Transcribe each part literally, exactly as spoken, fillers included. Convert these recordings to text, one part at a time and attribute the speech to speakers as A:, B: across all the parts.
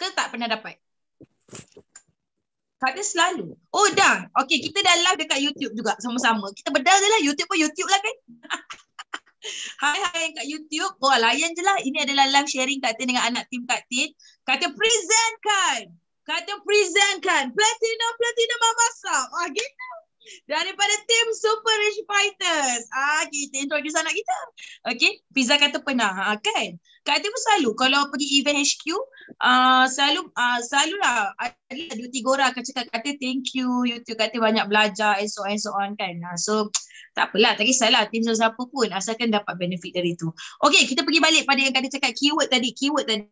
A: ke tak pernah dapat? Kak dia selalu. Oh dah. Okay, kita dah live dekat YouTube juga sama-sama. Kita bedah je lah. YouTube pun YouTube lah kan. Hai hai kat YouTube. Oh layan je lah. Ini adalah live sharing Kak Tin dengan anak tim Kak Tin. Kata presentkan. Kata presentkan. Platinum, Platinum Mamasap. Ah gitu. Daripada tim Super Rich Fighters. Ah kita introduce anak kita. Okay. Fiza kata pernah. Ah, kan. Kak Tin pun selalu. Kalau pergi event H Q. Uh, selalu uh, selalu lah. Ada dua tiga orang akan cakap kata thank you. YouTube kata banyak belajar. And so on and so on kan. Uh, so tak apalah, tak kisahlah tim siapa pun asalkan dapat benefit dari tu. Okay, kita pergi balik pada yang kata cakap keyword tadi. Keyword tadi.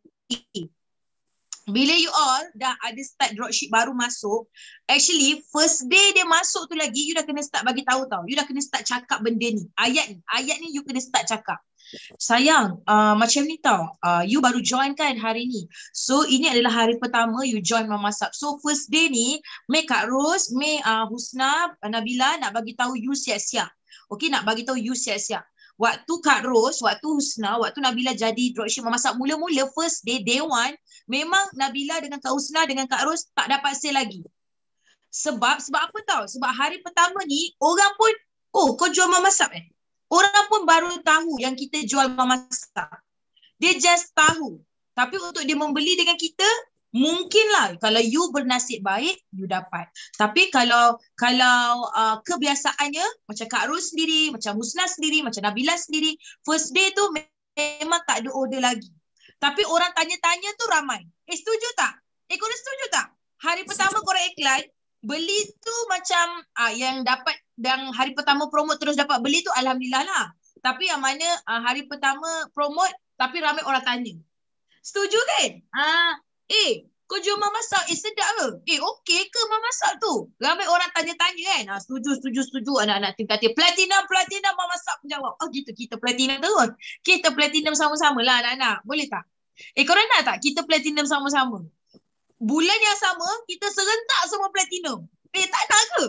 A: Bila you all dah ada start dropship baru masuk, actually first day dia masuk tu lagi, you dah kena start bagi tahu tau. You dah kena start cakap benda ni. Ayat ni. Ayat ni you kena start cakap. Sayang, uh, macam ni tau. Uh, you baru join kan hari ni. So, ini adalah hari pertama you join Mamasap. So, first day ni, May Kak Ros, May uh, Husna, Nabila nak bagi tahu you siap-siap. Okay, nak bagi tahu you siap-siap. Waktu Kak Ros, waktu Husna, waktu Nabila jadi dropship Mamasap, mula-mula first day, day one, memang Nabila dengan Kak Husna dengan Kak Ros tak dapat sale lagi. Sebab, sebab apa tau? Sebab hari pertama ni, orang pun, oh kau jual Mamasap eh? Orang pun baru tahu yang kita jual Mamasap. Dia just tahu. Tapi untuk dia membeli dengan kita, mungkinlah kalau you bernasib baik, you dapat. Tapi kalau kalau uh, kebiasaannya, macam Kak Ros sendiri, macam Husna sendiri, macam Nabila sendiri, first day tu memang tak ada order lagi. Tapi orang tanya-tanya tu ramai. Eh setuju tak? Eh korang setuju tak? Hari pertama korang iklan, beli tu macam ah, yang dapat dan hari pertama promote terus dapat beli tu alhamdulillah lah. Tapi yang mana ah, hari pertama promote tapi ramai orang tanya. Setuju kan? Ah, eh, kau jual Mamasap, eh sedap ke? Eh okey ke Mamasap tu? Ramai orang tanya-tanya kan? Ah, setuju, setuju, setuju. Anak-anak tim kata platinum, platinum Mamasap menjawab. Oh gitu, kita platinum terus. Kita platinum sama-sama lah anak-anak. Boleh tak? Eh korang nak tak kita platinum sama-sama? Bulan yang sama, kita serentak semua platinum. Eh, tak nak ke?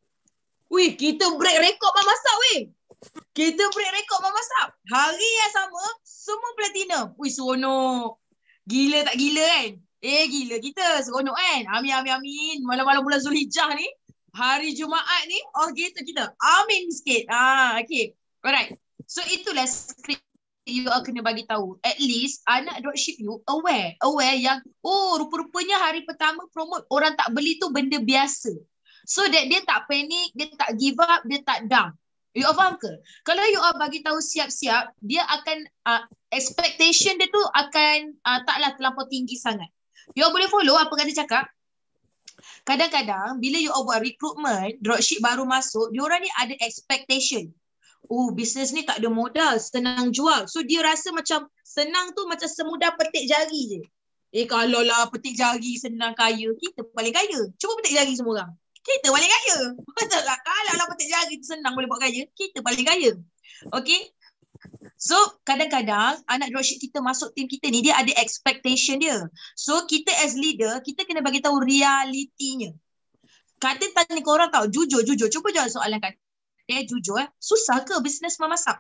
A: Wih, kita break rekod Mamasap weh. Kita break rekod Mamasap. Hari yang sama, semua platinum. Wih, seronok. Gila tak gila kan? Eh, gila kita. Seronok kan? Amin, amin, amin. Malam-malam bulan Zulhijjah ni, hari Jumaat ni, oh gitu kita. Amin sikit. Ah, okay. Alright. So, itulah skrip you all kena bagi tahu. At least anak dropship you aware. Aware yang oh rupa-rupanya hari pertama promote orang tak beli tu benda biasa. So that dia tak panik, dia tak give up, dia tak down. You all faham ke? Kalau you all bagi tahu siap-siap, dia akan uh, expectation dia tu akan uh, taklah terlampau tinggi sangat. You all boleh follow apa kata cakap? Kadang-kadang bila you all buat recruitment, dropship baru masuk, diorang ni ada expectation. Oh, bisnes ni tak ada modal, senang jual. So, dia rasa macam senang tu macam semudah petik jari je. Eh, kalau lah petik jari senang kaya, kita paling kaya. Cuba petik jari semua orang. Kita paling kaya. Betul tak? Kalau lah petik jari tu senang boleh buat kaya, kita paling kaya. Okay? So, kadang-kadang anak dropship kita masuk tim kita ni, dia ada expectation dia. So, kita as leader, kita kena bagi tahu realitinya. Kata tanya korang tau, jujur, jujur. Cuba jawab soalan Kak. Eh, jujur eh, susah ke bisnes Mamasap?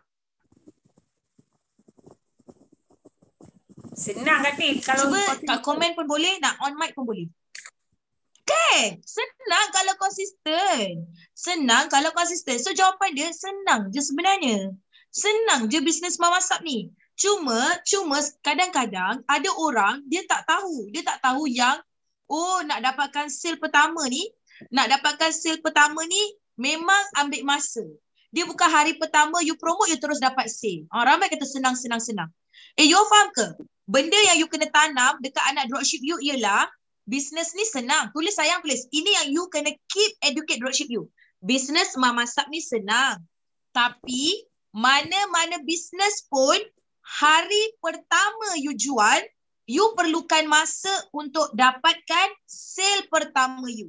B: Senang Kak. Kalau
A: cuba kat komen pun boleh, nak on mic pun boleh. Kan? Senang kalau konsisten. Senang kalau konsisten. So jawapan dia senang je sebenarnya. Senang je bisnes Mamasap ni. Cuma, cuma kadang-kadang ada orang dia tak tahu. Dia tak tahu yang oh nak dapatkan sale pertama ni, nak dapatkan sale pertama ni memang ambil masa. Dia bukan hari pertama you promote, you terus dapat sale. Ah, ramai kata senang, senang, senang. Eh, you faham ke? Benda yang you kena tanam dekat anak dropship you ialah bisnes ni senang. Tulis sayang, tulis. Ini yang you kena keep educate dropship you. Bisnes Mamasap ni senang. Tapi mana-mana bisnes pun hari pertama you jual, you perlukan masa untuk dapatkan sale pertama you.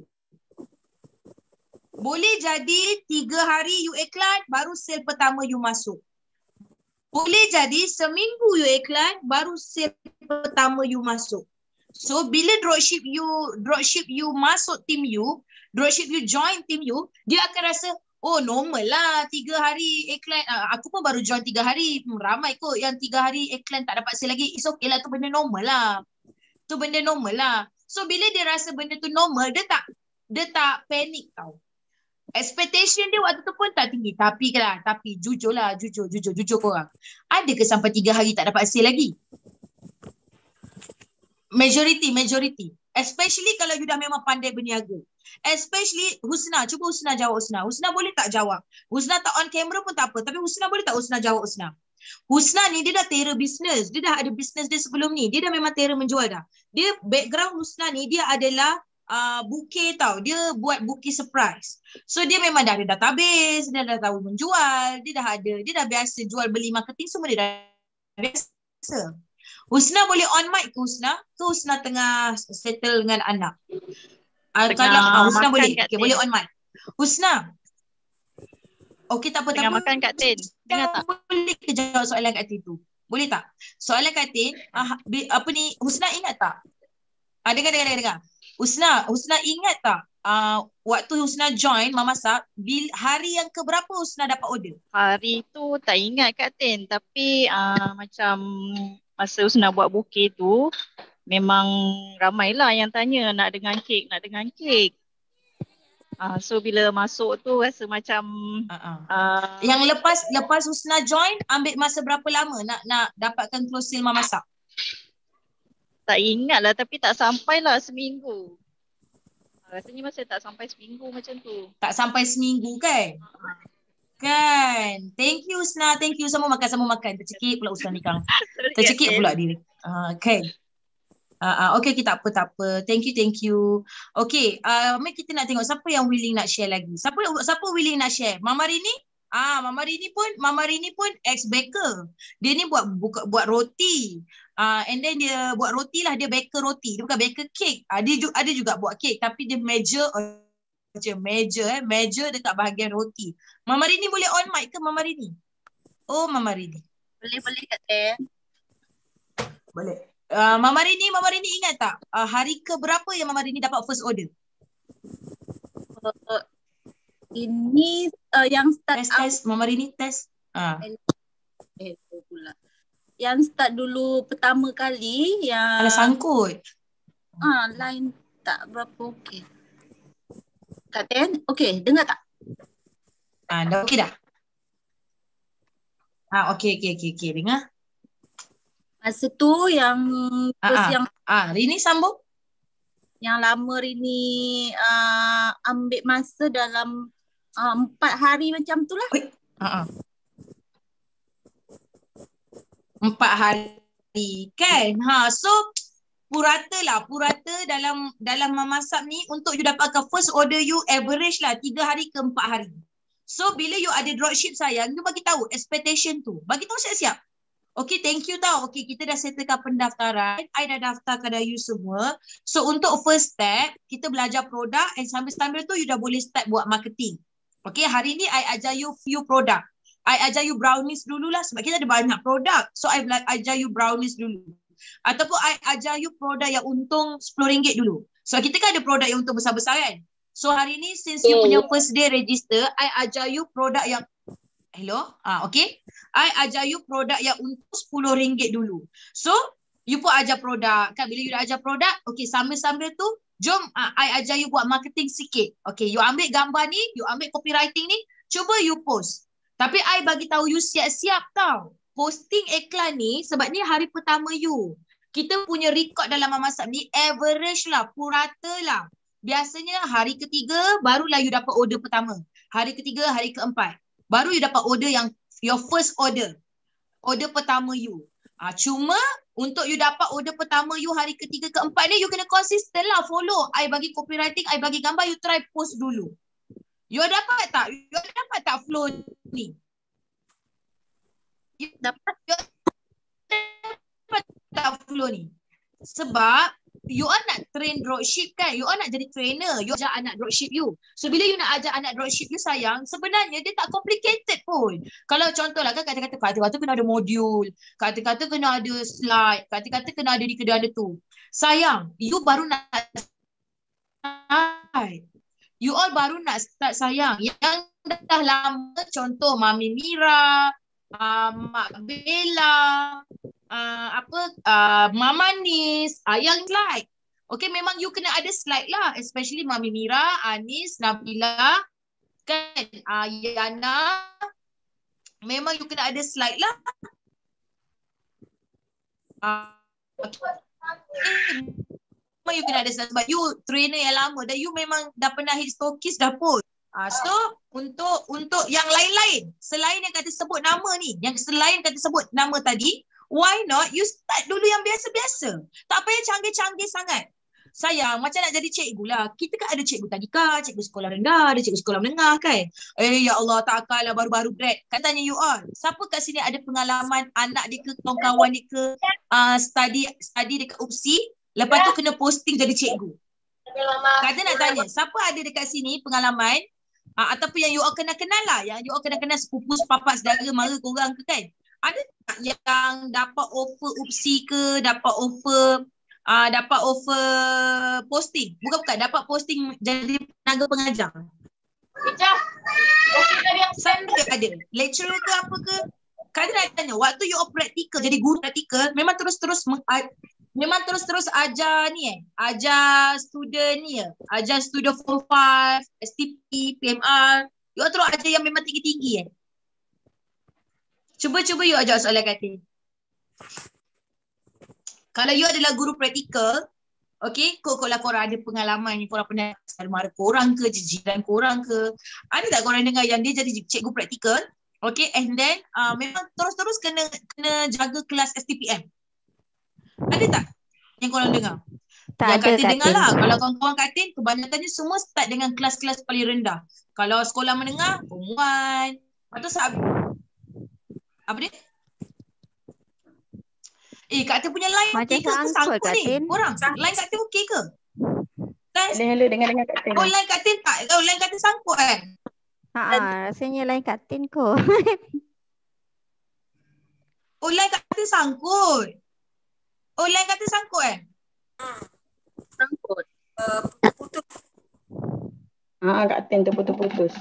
A: Boleh jadi tiga hari you iklan, baru sale pertama you masuk. Boleh jadi seminggu you iklan, baru sale pertama you masuk. So bila dropship you dropship you masuk tim you, dropship you join tim you, dia akan rasa, oh normal lah tiga hari iklan. Uh, aku pun baru join tiga hari. Hmm, ramai kot yang tiga hari iklan tak dapat sale lagi. It's okay lah, tu benda normal lah. Tu benda normal lah. So bila dia rasa benda tu normal, dia tak dia tak panik tau. Expectation dia waktu tu pun tak tinggi. Tapi lah, tapi jujur lah, jujur, jujur, jujur korang. Ada ke sampai tiga hari tak dapat hasil lagi? Majority, majority. Especially kalau you dah memang pandai berniaga. Especially Husna, cuba Husna jawab Husna. Husna boleh tak jawab? Husna tak on camera pun tak apa. Tapi Husna boleh tak Husna jawab Husna? Husna ni dia dah terror bisnes. Dia dah ada bisnes dia sebelum ni. Dia dah memang terror menjual dah. Dia background Husna ni dia adalah uh, bouquet tau. Dia buat bouquet surprise. So dia memang dah ada database, dia dah tahu menjual, dia dah ada, dia dah biasa jual beli marketing semua dia dah biasa. Husna boleh on mic ke Husna? Ke Husna tengah settle dengan anak? Uh, kalau uh, Husna boleh. Okay, boleh on mic. Husna. Okey, tak apa.
B: Tengah
A: tak
B: makan Kak Tin. Dengar tak?
A: Boleh ke jawab soalan Kak Tin tu? Boleh tak? Soalan Kak Tin, uh, apa ni, Husna ingat tak? Ah, dengar, dengar, dengar, dengar. Husna, Husna ingat tak? Uh, waktu Husna join memasak, bil, hari yang keberapa Husna dapat order?
B: Hari tu tak ingat Kak Tin. Tapi uh, macam masa Husna buat bouquet tu, memang ramailah yang tanya nak dengan kek, nak dengan kek. Uh, so bila masuk tu rasa macam
A: uh-uh.
B: uh,
A: Yang lepas lepas Husna join, ambil masa berapa lama nak nak dapatkan close sale memasak?
B: tak ingat lah, tapi tak sampai lah seminggu. Rasanya masa tak sampai seminggu macam tu.
A: Tak sampai seminggu kan? Uh-huh. Kan. Thank you Husna, thank you. Sama makan, sama makan. Tercekik pula Husna ni kang. Tercekik pula dia. Uh, kan. Uh, uh, okay, okay, tak apa, tak apa. Thank you, thank you. Okay, uh, Mek, kita nak tengok siapa yang willing nak share lagi. Siapa siapa willing nak share? Mama Rini? Ah, Mama Rini pun, Mama Rini pun ex-baker. Dia ni buat buka, buat roti. Uh, and then dia buat roti lah, dia baker roti. Dia bukan baker cake. Uh, dia juga, ada juga buat cake, tapi dia major, oh, major eh, major dekat bahagian roti. Mama Rini boleh on mic ke Mama Rini? Oh, Mama Rini.
C: Boleh, boleh Kak Tin.
A: Boleh. Uh, Mama Rini, Mama Rini ingat tak? Uh, hari ke berapa yang Mama Rini dapat first order?
C: Uh, ini uh, yang start
A: test, test. Mama Rini test. Uh.
C: Eh, pula. Yang start dulu pertama kali yang...
A: Ada sangkut.
C: Ah, line tak berapa okey. Kak Tin, okey, dengar tak?
A: Ah, dah okey dah? Ah, okey, okey, okey, okey. Dengar.
C: Masa tu yang first
A: ah,
C: yang
A: ah, Rini sambung.
C: Yang lama Rini uh, ambil masa dalam uh, empat hari macam tu lah.
A: Ah, ah. Empat hari kan? Ha, so purata lah, purata dalam dalam memasak ni untuk you dapatkan first order you average lah tiga hari ke empat hari. So bila you ada dropship sayang, you bagi tahu expectation tu. Bagi tahu siap-siap. Okay, thank you tau. Okay, kita dah settlekan pendaftaran. I dah daftarkan dah you semua. So, untuk first step, kita belajar produk and sambil-sambil tu you dah boleh start buat marketing. Okay, hari ni I ajar you few produk. I ajar you brownies dululah sebab kita ada banyak produk. So, I ajar you brownies dulu. Ataupun I ajar you produk yang untung sepuluh ringgit dulu. So, kita kan ada produk yang untung besar-besar kan? So, hari ni since you punya first day register, I ajar you produk yang hello, ah, okay. I ajar you produk yang untuk sepuluh ringgit dulu. So, you pun ajar produk. Kan bila you dah ajar produk, okay, sambil-sambil tu, jom ah, I ajar you buat marketing sikit. Okay, you ambil gambar ni, you ambil copywriting ni, cuba you post. Tapi I bagi tahu you siap-siap tau. Posting iklan ni, sebab ni hari pertama you. Kita punya record dalam memasak ni, average lah, purata lah. Biasanya hari ketiga, barulah you dapat order pertama. Hari ketiga, hari keempat. Baru you dapat order yang your first order. Order pertama you. Ha, cuma untuk you dapat order pertama you hari ketiga keempat ni you kena konsisten lah follow. I bagi copywriting, I bagi gambar, you try post dulu. You dapat tak? You dapat tak flow ni? You dapat, you dapat tak flow ni? Sebab you all nak train dropship kan? You all nak jadi trainer. You ajar anak dropship you. So bila you nak ajar anak dropship you sayang, sebenarnya dia tak complicated pun. Kalau contohlah kan kata-kata kata-kata kena ada modul, kata-kata kena ada slide, kata-kata kena ada di kedai ada tu. Sayang, you baru nak start. You all baru nak start sayang. Yang dah lama contoh Mami Mira, uh, Mak Bella, uh, apa uh, Mamanis, uh, yang slide. Okay, memang you kena ada slide lah, especially Mami Mira, Anis, Nabila, kan, uh, Yana. Memang you kena ada slide lah. Uh, okay. Memang you kena ada slide sebab you trainer yang lama dan you memang dah pernah hit stokis dah pun. Uh, so untuk untuk yang lain-lain, selain yang kata sebut nama ni, yang selain kata sebut nama tadi, why not you start dulu yang biasa-biasa. Tak payah canggih-canggih sangat. Sayang, macam nak jadi cikgu lah. Kita kan ada cikgu tadika, cikgu sekolah rendah, ada cikgu sekolah menengah kan. Eh ya Allah, tak akal lah baru-baru grad. Kan tanya you all, siapa kat sini ada pengalaman anak dia ke, kawan-kawan dia ke, uh, study study dekat U P S I, lepas tu kena posting jadi cikgu. Kata nak tanya, siapa ada dekat sini pengalaman, uh, ataupun yang you all kenal-kenal lah, yang you all kenal-kenal sepupu, sepapak, saudara, mara korang ke kan. Ada tak yang dapat offer U P S I ke, dapat offer Uh, dapat offer posting. Bukan-bukan, dapat posting jadi tenaga pengajar. Sandra ada. Lecturer ke apa ke? Kata nak tanya, waktu you all practical, jadi guru practical, memang terus-terus uh, memang terus-terus ajar ni eh. Ajar student ni ya. Ajar student form five, S T P, P M R. You all terus ajar yang memang tinggi-tinggi eh. Cuba-cuba you ajar soalan kata. Kalau you adalah guru praktikal, okay, kok kalau korang ada pengalaman ni, korang pernah mara korang ke, jiran korang ke, ada tak korang dengar yang dia jadi cikgu praktikal, okay, and then uh, memang terus-terus kena kena jaga kelas S T P M. Ada tak yang korang dengar?
D: Tak
A: yang
D: ada,
A: Katin dengar lah.
D: Katin.
A: Kalau kawan-kawan Katin, kebanyakannya semua start dengan kelas-kelas paling rendah. Kalau sekolah menengah, form one. Lepas tu sahabat, apa dia? Eh, Kak Tin punya line
D: Macam
A: okey ke? Ke
D: sangkut,
A: sangkut
D: Kak
A: ni?
D: Tin.
A: Korang, line Kak Tin okey ke? Test.
E: Hello, hello, dengar-dengar Kak Tin.
A: Oh, line Kak Tin tak? Oh, line Kak Tin sangkut kan?
D: Ha, rasanya lain Katin ko.
A: Oh, line Kak Tin sangkut. Oh, line Kak Tin sangkut kan?
C: Sangkut. Uh, putus.
E: Ah, Kak Tin terputus-putus.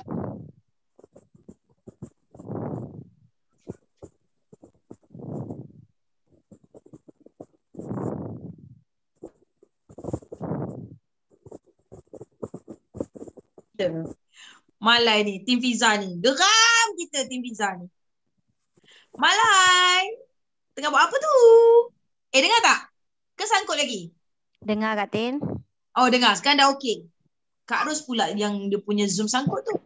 A: Malai ni, tim Fiza ni. Geram kita tim Fiza ni. Malai. Tengah buat apa tu? Eh, dengar tak? Ke sangkut lagi?
D: Dengar Katin.
A: Oh, dengar. Sekarang dah okey. Kak Ros pula yang dia punya Zoom sangkut tu.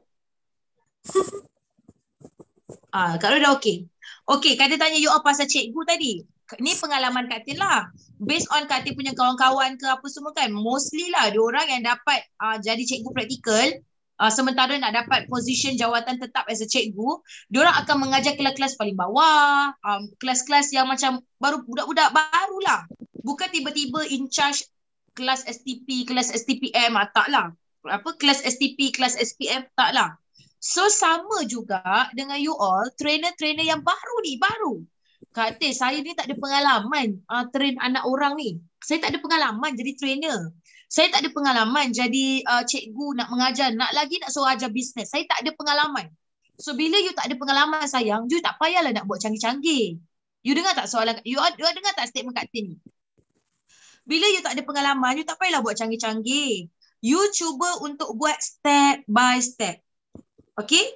A: Ah, Kak Ros dah okey. Okey, Kak Tin tanya you all pasal cikgu tadi. Ni pengalaman Kak Tin lah. Based on Kak Tin punya kawan-kawan ke apa semua kan. Mostly lah diorang yang dapat uh, jadi cikgu praktikal. Uh, sementara nak dapat position jawatan tetap as a cikgu, diorang akan mengajar kelas-kelas paling bawah, um, kelas-kelas yang macam baru budak-budak baru lah. Bukan tiba-tiba in charge kelas S T P, kelas S T P M, ah, tak lah. Apa, kelas S T P, kelas S P M, tak lah. So sama juga dengan you all, trainer-trainer yang baru ni, baru. Kata saya ni tak ada pengalaman uh, train anak orang ni. Saya tak ada pengalaman jadi trainer. Saya tak ada pengalaman jadi uh, cikgu nak mengajar, nak lagi nak suruh ajar bisnes. Saya tak ada pengalaman. So bila you tak ada pengalaman sayang, you tak payahlah nak buat canggih-canggih. You dengar tak soalan, you, you dengar tak statement Kak Tin ni? Bila you tak ada pengalaman, you tak payahlah buat canggih-canggih. You cuba untuk buat step by step. Okay?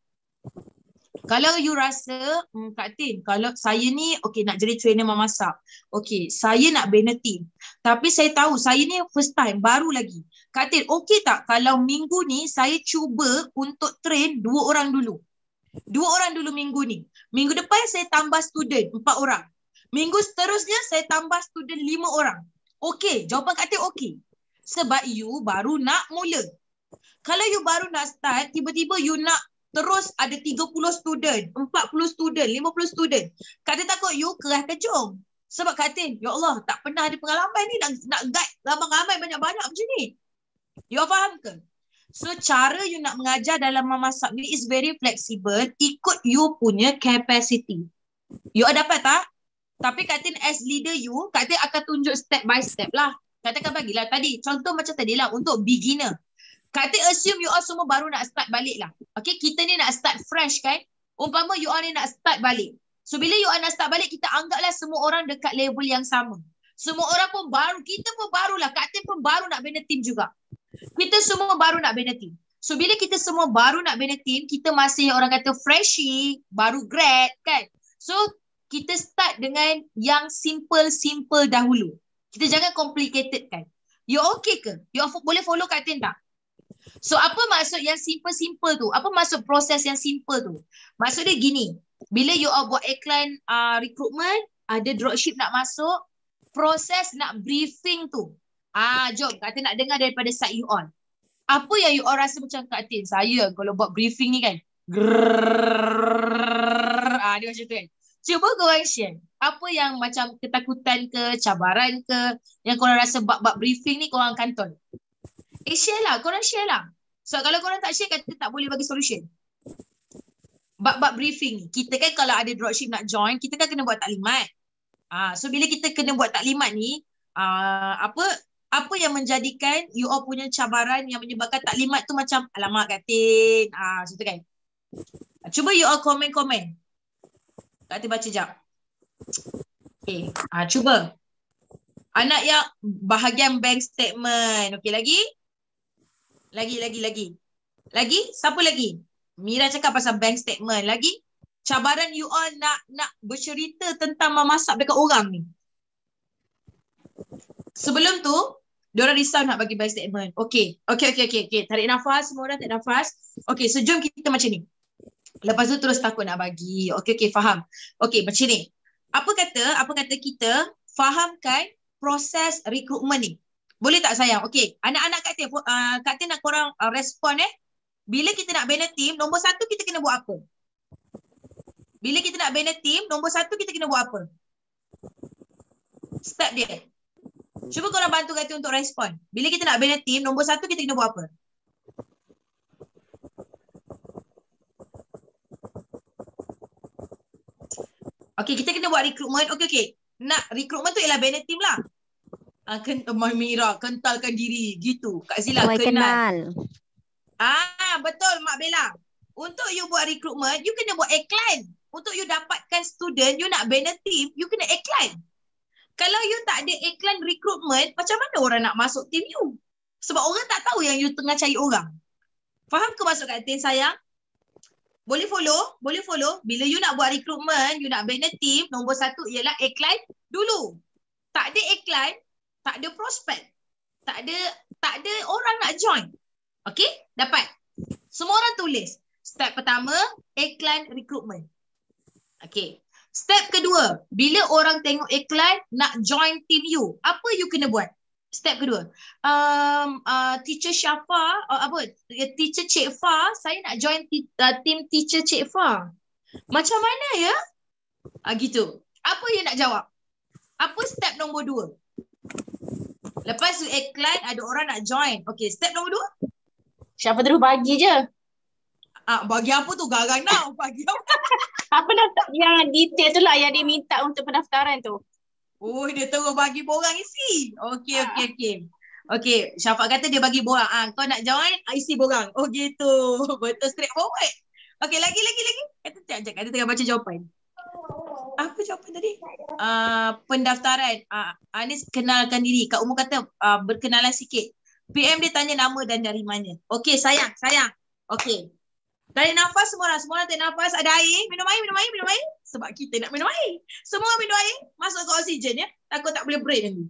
A: Kalau you rasa, hmm, Kak Tin, kalau saya ni, okay, nak jadi trainer memasak. Okay, saya nak bina team. Tapi saya tahu, saya ni first time, baru lagi. Kak Tin, okay tak kalau minggu ni saya cuba untuk train dua orang dulu? Dua orang dulu minggu ni. Minggu depan saya tambah student, empat orang. Minggu seterusnya saya tambah student lima orang. Okay, jawapan Kak Tin okay. Sebab you baru nak mula. Kalau you baru nak start, tiba-tiba you nak terus ada tiga puluh student, empat puluh student, lima puluh student. Kak Tin takut you kerah kejong. Sebab Kak Tin, ya Allah, tak pernah ada pengalaman ni nak, nak guide ramai-ramai banyak-banyak macam ni. You faham ke? So, cara you nak mengajar dalam memasak ni is very flexible, ikut you punya capacity. You dapat tak? Tapi Kak Tin as leader you, Kak Tin akan tunjuk step by step lah. Kak Tin akan bagilah tadi, contoh macam tadi lah untuk beginner. Kak Tin assume you all semua baru nak start balik lah. Okay, kita ni nak start fresh kan. Umpama you all ni nak start balik. So bila you all nak start balik, kita anggaplah semua orang dekat level yang sama. Semua orang pun baru, kita pun barulah, Kak Tin pun baru nak bina team juga. Kita semua baru nak bina team. So bila kita semua baru nak bina team, kita masih orang kata freshie, baru grad kan. So kita start dengan yang simple-simple dahulu. Kita jangan complicated kan. You okay ke? You boleh follow Kak Tin tak? So apa maksud yang simple-simple tu? Apa maksud proses yang simple tu? Maksud dia gini, bila you all buat iklan uh, recruitment, ada dropship nak masuk, proses nak briefing tu. Ah, jom Kak Tin nak dengar daripada side you all. Apa yang you all rasa macam Kak Tin? Saya kalau buat briefing ni kan, grrrr, ah, dia macam tu kan. Cuba korang share. Apa yang macam ketakutan ke, cabaran ke, yang korang rasa bab-bab briefing ni korang kantoi. Eh share lah, korang share lah. So kalau korang tak share, kata tak boleh bagi solution. Bab-bab briefing ni. Kita kan kalau ada dropship nak join, kita kan kena buat taklimat. Ah, so bila kita kena buat taklimat ni, ah, apa apa yang menjadikan you all punya cabaran yang menyebabkan taklimat tu macam alamak Kak Tin. Ah, macam tu kan. Cuba you all komen-komen. Kak Tin baca jap. Okay, ah, cuba. Anak yang bahagian bank statement. Okay, lagi? Lagi, lagi, lagi. Lagi? Siapa lagi? Mira cakap pasal bank statement. Lagi? Cabaran you all nak nak bercerita tentang memasak dekat orang ni. Sebelum tu, diorang risau nak bagi bank statement. Okay, okay, okay, okay. okay. Tarik nafas, semua orang tarik nafas. Okay, so jom kita macam ni. Lepas tu terus takut nak bagi. Okay, okay, faham. Okay, macam ni. Apa kata, apa kata kita fahamkan proses rekrutmen ni. Boleh tak sayang? Okay, anak-anak Kak Tin, uh, Kak Tin nak korang uh, respon eh. Bila kita nak bina team, nombor satu kita kena buat apa? Bila kita nak bina team, nombor satu kita kena buat apa? Step dia. Cuba korang bantu Kak Tin untuk respon. Bila kita nak bina team, nombor satu kita kena buat apa? Okay, kita kena buat rekrutmen. Okay, okay. Nak rekrutmen tu ialah bina team lah. Uh, ken Mak Mira, kentalkan diri. Gitu. Kak Zila,
D: Buat
A: kenal.
D: kenal.
A: Ah, betul Mak Bella. Untuk you buat rekrutmen, you kena buat iklan. Untuk you dapatkan student, you nak bina team, you kena iklan. Kalau you tak ada iklan rekrutmen, macam mana orang nak masuk team you? Sebab orang tak tahu yang you tengah cari orang. Faham ke maksud Kak Tin sayang? Boleh follow? Boleh follow? Bila you nak buat rekrutmen, you nak bina team, nombor satu ialah iklan dulu. Tak ada iklan, tak ada prospek. Tak ada tak ada orang nak join. Okey? Dapat. Semua orang tulis. Step pertama, iklan rekrutmen. Okey. Step kedua, bila orang tengok iklan nak join team you, apa you kena buat? Step kedua, um, uh, teacher Syafa, uh, apa, teacher Cik Fa, saya nak join uh, team teacher Cik Fa. Macam mana ya? Ah, gitu. Apa you nak jawab? Apa step nombor dua? Lepas tu iklan, ada orang nak join. Okay, step nombor dua?
E: Syafa terus bagi je.
A: Ah, bagi apa tu? Garang now. Bagi apa?
E: Apa daftar yang detail tu lah yang dia minta untuk pendaftaran tu.
A: Oh, dia terus bagi borang isi. Okey, okey, okey. Okey, Syafa kata dia bagi borang. Ah, kau nak join, isi borang. Oh gitu. Betul, straightforward. Okey, lagi, lagi, lagi. Kata sekejap, kata tengah baca jawapan. Apa jawapan tadi? Uh, pendaftaran. Uh, Anis kenalkan diri. Kak Umur kata uh, berkenalan sikit. P M dia tanya nama dan dari mana. Okey, sayang, sayang. Okey. Tarik nafas semua orang. Semua orang tarik nafas. Ada air. Minum air, minum air, minum air. Sebab kita nak minum air. Semua minum air. Masuk ke oksigen ya. Takut tak boleh break nanti.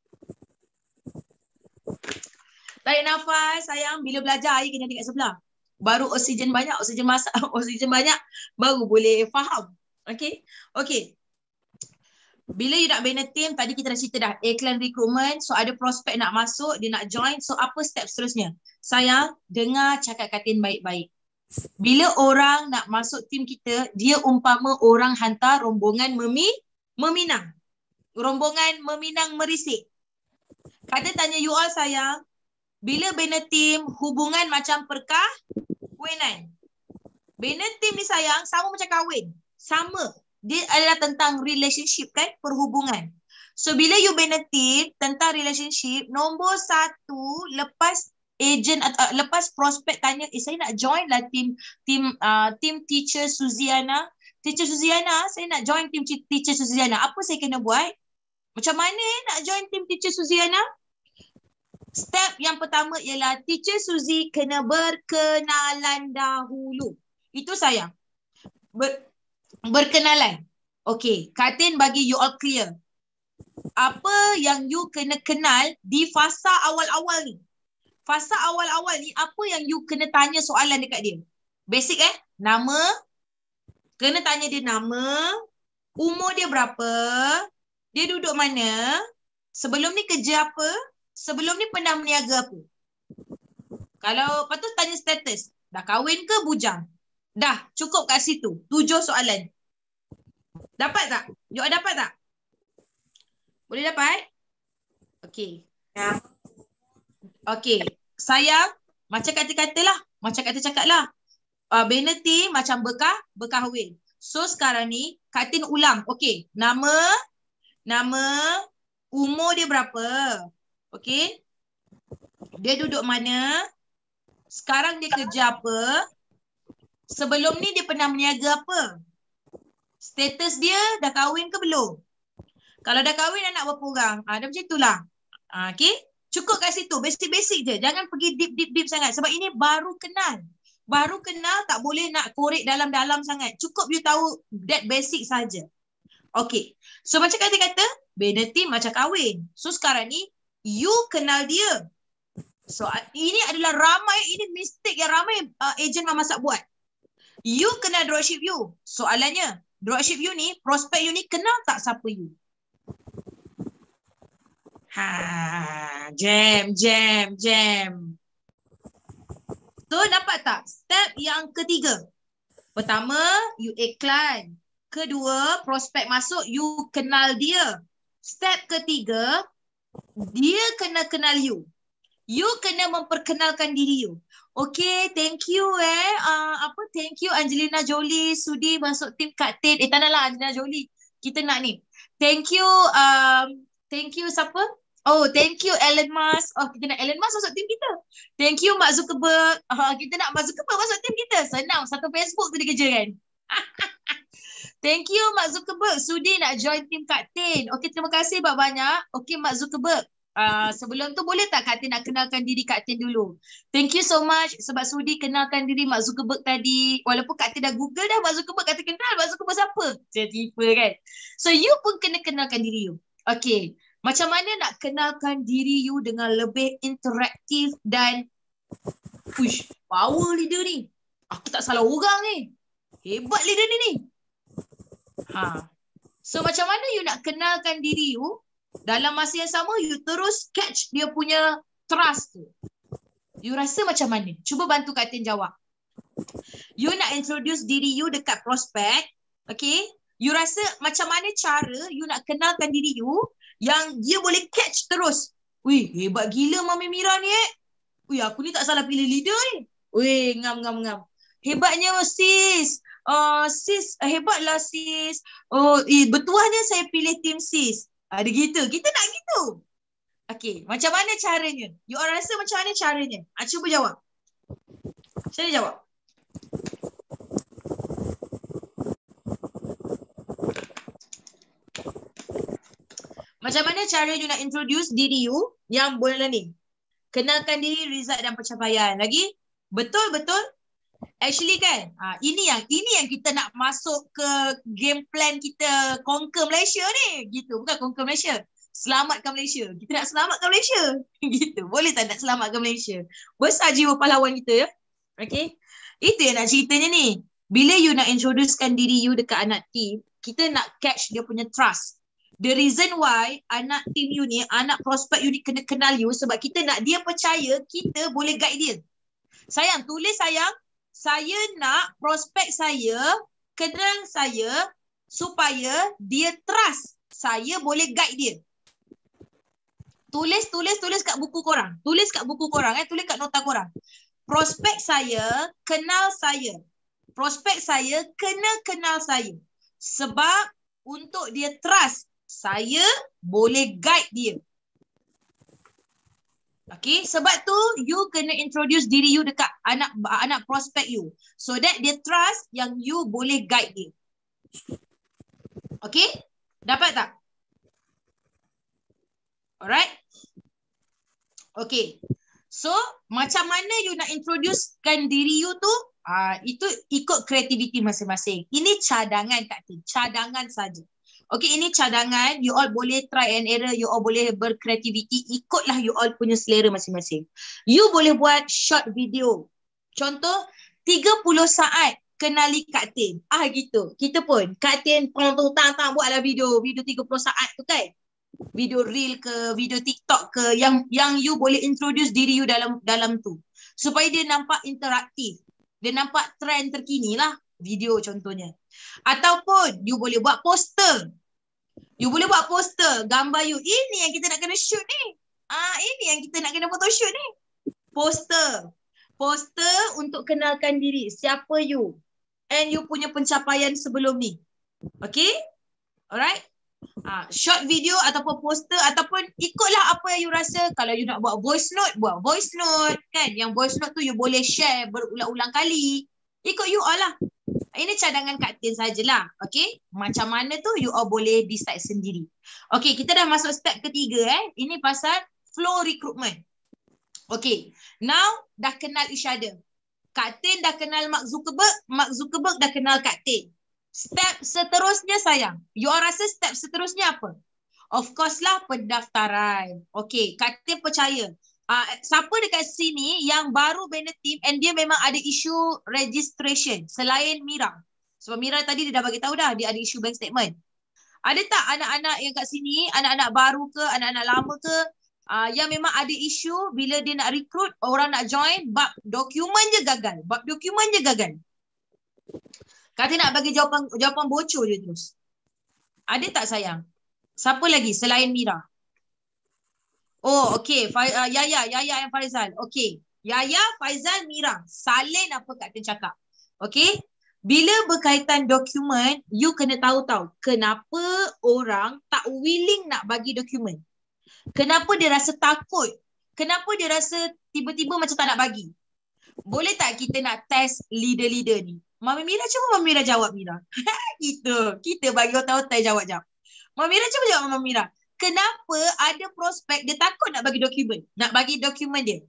A: Tarik nafas, sayang. Bila belajar, air kena dekat sebelah. Baru oksigen banyak, oksigen masak, oksigen banyak. Baru boleh faham. Okey. Okey. Bila you nak bina team, tadi kita dah cerita dah. Iklan rekrutmen. So ada prospek nak masuk, dia nak join. So apa step seterusnya? Sayang, dengar cakap Kak Tin baik-baik. Bila orang nak masuk tim kita, dia umpama orang hantar rombongan memi, meminang. Rombongan meminang merisik. Kak Tin tanya you all sayang, bila bina tim, hubungan macam perkahwinan. Bina tim ni sayang, sama macam kahwin. Sama. Dia adalah tentang relationship kan, perhubungan. So bila you bina tim tentang relationship, nombor satu, lepas agent atau uh, lepas prospek tanya, eh saya nak join lah tim tim uh, tim teacher Suziana, Teacher Suziana, saya nak join team Teacher Suziana. Apa saya kena buat? Macam mana eh, nak join team Teacher Suziana? Step yang pertama ialah Teacher Suzy kena berkenalan dahulu. Itu saya. Ber, berkenalan. Okay, Katin bagi you all clear. Apa yang you kena kenal di fasa awal-awal ni? Fasa awal-awal ni, apa yang you kena tanya soalan dekat dia? Basic eh, nama. Kena tanya dia nama, umur dia berapa, dia duduk mana, sebelum ni kerja apa, sebelum ni pernah berniaga apa. Kalau lepas tu tanya status, dah kahwin ke bujang? Dah, cukup kat situ. Tujuh soalan. Dapat tak? You dapat tak? Boleh dapat? Okey. Okey. Sayang, macam kata-kata lah. Macam kata cakap lah. Uh, Beneti macam bekah, berkahwin. So sekarang ni, Katin ulang. Okey. Nama, nama, umur dia berapa? Okey. Dia duduk mana? Sekarang dia kerja apa? Sebelum ni dia pernah berniaga apa? Status dia dah kahwin ke belum? Kalau dah kahwin anak berapa orang? Ah, dah macam itulah. Ah, okey? Cukup kat situ. Basic-basic je. Jangan pergi deep-deep-deep sangat. Sebab ini baru kenal. Baru kenal tak boleh nak korek dalam-dalam sangat. Cukup you tahu that basic saja. Okey. So macam kata-kata, Beneti macam kahwin. So sekarang ni, you kenal dia. So ini adalah ramai, ini mistake yang ramai uh, ejen memasak buat. You kenal dropship you. Soalannya, dropship you ni, prospek you ni kenal tak siapa you? Ha, jam, jam, jam. So dapat tak? Step yang ketiga. Pertama, you iklan. Kedua, prospek masuk, you kenal dia. Step ketiga, dia kena kenal you. You kena memperkenalkan diri you. Okay, thank you eh. Uh, apa, thank you Angelina Jolie sudi masuk tim Katin. Eh, tak nak lah Angelina Jolie. Kita nak ni. Thank you, um, thank you siapa? Oh, thank you Elon Musk. Oh, kita nak Elon Musk masuk tim kita. Thank you Mark Zuckerberg. Uh, kita nak Mark Zuckerberg masuk tim kita. Senang, satu Facebook tu dia kerja kan. Thank you Mark Zuckerberg sudi nak join tim Katin. Okay, terima kasih banyak-banyak. Okay, Mark Zuckerberg. Uh, sebelum tu boleh tak Katin nak kenalkan diri Katin dulu? Thank you so much sebab sudi kenalkan diri Mark Zuckerberg tadi. Walaupun Katin dah Google dah Mark Zuckerberg, Katin kenal Mark Zuckerberg siapa? Saya tipu kan? So you pun kena kenalkan diri you. Okay. Macam mana nak kenalkan diri you dengan lebih interaktif dan push, power leader ni. Aku tak salah orang ni. Hebat leader ni ni. Ha. So macam mana you nak kenalkan diri you, dalam masa yang sama you terus catch dia punya trust tu. You rasa macam mana? Cuba bantu Katin jawab. You nak introduce diri you dekat prospek. Okay. You rasa macam mana cara you nak kenalkan diri you yang dia boleh catch terus. Wih, hebat gila Mami Mira ni eh. Wih, aku ni tak salah pilih leader ni. Wih, ngam, ngam, ngam. Hebatnya sis. Uh, sis, uh, hebatlah sis. Oh, eh, betuahnya saya pilih tim sis. Ada gitu. Kita nak gitu. Okay, macam mana caranya? You orang rasa macam mana caranya? Ha, cuba jawab. Macam mana jawab? Macam mana cara you nak introduce diri you yang boleh ni? Kenalkan diri, result dan pencapaian. Lagi? Betul, betul? Actually kan, ha, ini yang ini yang kita nak masuk ke game plan kita conquer Malaysia ni. Gitu, bukan conquer Malaysia. Selamatkan Malaysia. Kita nak selamatkan Malaysia. Gitu, boleh tak nak selamatkan Malaysia? Besar jiwa pahlawan kita ya. Okay? Itu yang nak ceritanya ni. Bila you nak introducekan diri you dekat anak team, kita nak catch dia punya trust. The reason why anak team you ni, anak prospek you ni kena kenal you sebab kita nak dia percaya kita boleh guide dia. Sayang, tulis sayang. Saya nak prospek saya kenal saya supaya dia trust saya boleh guide dia. Tulis, tulis, tulis kat buku korang. Tulis kat buku korang eh. Tulis kat nota korang. Prospek saya kenal saya. Prospek saya kena kenal saya. Sebab untuk dia trust saya boleh guide dia. Okay, sebab tu you kena introduce diri you dekat anak anak prospek you. So that dia trust yang you boleh guide dia. Okay? Dapat tak? Alright? Okay. So, macam mana you nak introducekan diri you tu? Uh, itu ikut kreativiti masing-masing. Ini cadangan Kak Tin. Cadangan saja. Okay, ini cadangan. You all boleh try and error. You all boleh berkreativiti. Ikutlah you all punya selera masing-masing. You boleh buat short video. Contoh, tiga puluh saat kenali Kak Tin. Ah gitu. Kita pun, Kak Tin tang-tang buatlah video. Video tiga puluh saat tu kan. Video reel ke, video TikTok ke, yang yang you boleh introduce diri you dalam dalam tu. Supaya dia nampak interaktif. Dia nampak trend terkini lah. Video contohnya. Ataupun you boleh buat poster. You boleh buat poster. Gambar you. Ini yang kita nak kena shoot ni. Ah, ini yang kita nak kena photoshoot ni. Poster. Poster untuk kenalkan diri. Siapa you. And you punya pencapaian sebelum ni. Okay? Alright? Ah, short video ataupun poster ataupun ikutlah apa yang you rasa. Kalau you nak buat voice note, buat voice note kan. Yang voice note tu you boleh share berulang-ulang kali. Ikut you all lah. Ini cadangan Kak Tin sajalah. Okay. Macam mana tu you all boleh decide sendiri. Okay, kita dah masuk step ketiga eh. Ini pasal flow recruitment. Okay. Now dah kenal each other. Kak Tin dah kenal Mark Zuckerberg. Mark Zuckerberg dah kenal Kak Tin. Step seterusnya sayang. You all rasa step seterusnya apa? Of course lah pendaftaran. Okay, Kak Tin percaya. Uh, siapa dekat sini yang baru bina team and dia memang ada isu registration selain Mira? Sebab Mira tadi dia dah bagi tahu dah dia ada isu bank statement. Ada tak anak-anak yang kat sini, anak-anak baru ke, anak-anak lama ke, uh, yang memang ada isu bila dia nak recruit, orang nak join, bab dokumen je gagal. Bab dokumen je gagal. Kata nak bagi jawapan jawapan bocor je terus. Ada tak sayang? Siapa lagi selain Mira? Oh, okay. Fa- uh, Yaya, Yaya and Faizal. Okay. Yaya, Faizal, Mira. Salin apa Kak Tin cakap. Okay. Bila berkaitan dokumen, you kena tahu tahu kenapa orang tak willing nak bagi dokumen. Kenapa dia rasa takut? Kenapa dia rasa tiba-tiba macam tak nak bagi? Boleh tak kita nak test leader-leader ni? Mami Mira, cuba Mami Mira jawab Mira. Gitu. Kita bagi otak-otak jawab-jawab. Mami Mira cuba jawab Mami Mira. Kenapa ada prospek dia takut nak bagi dokumen? Nak bagi dokumen dia.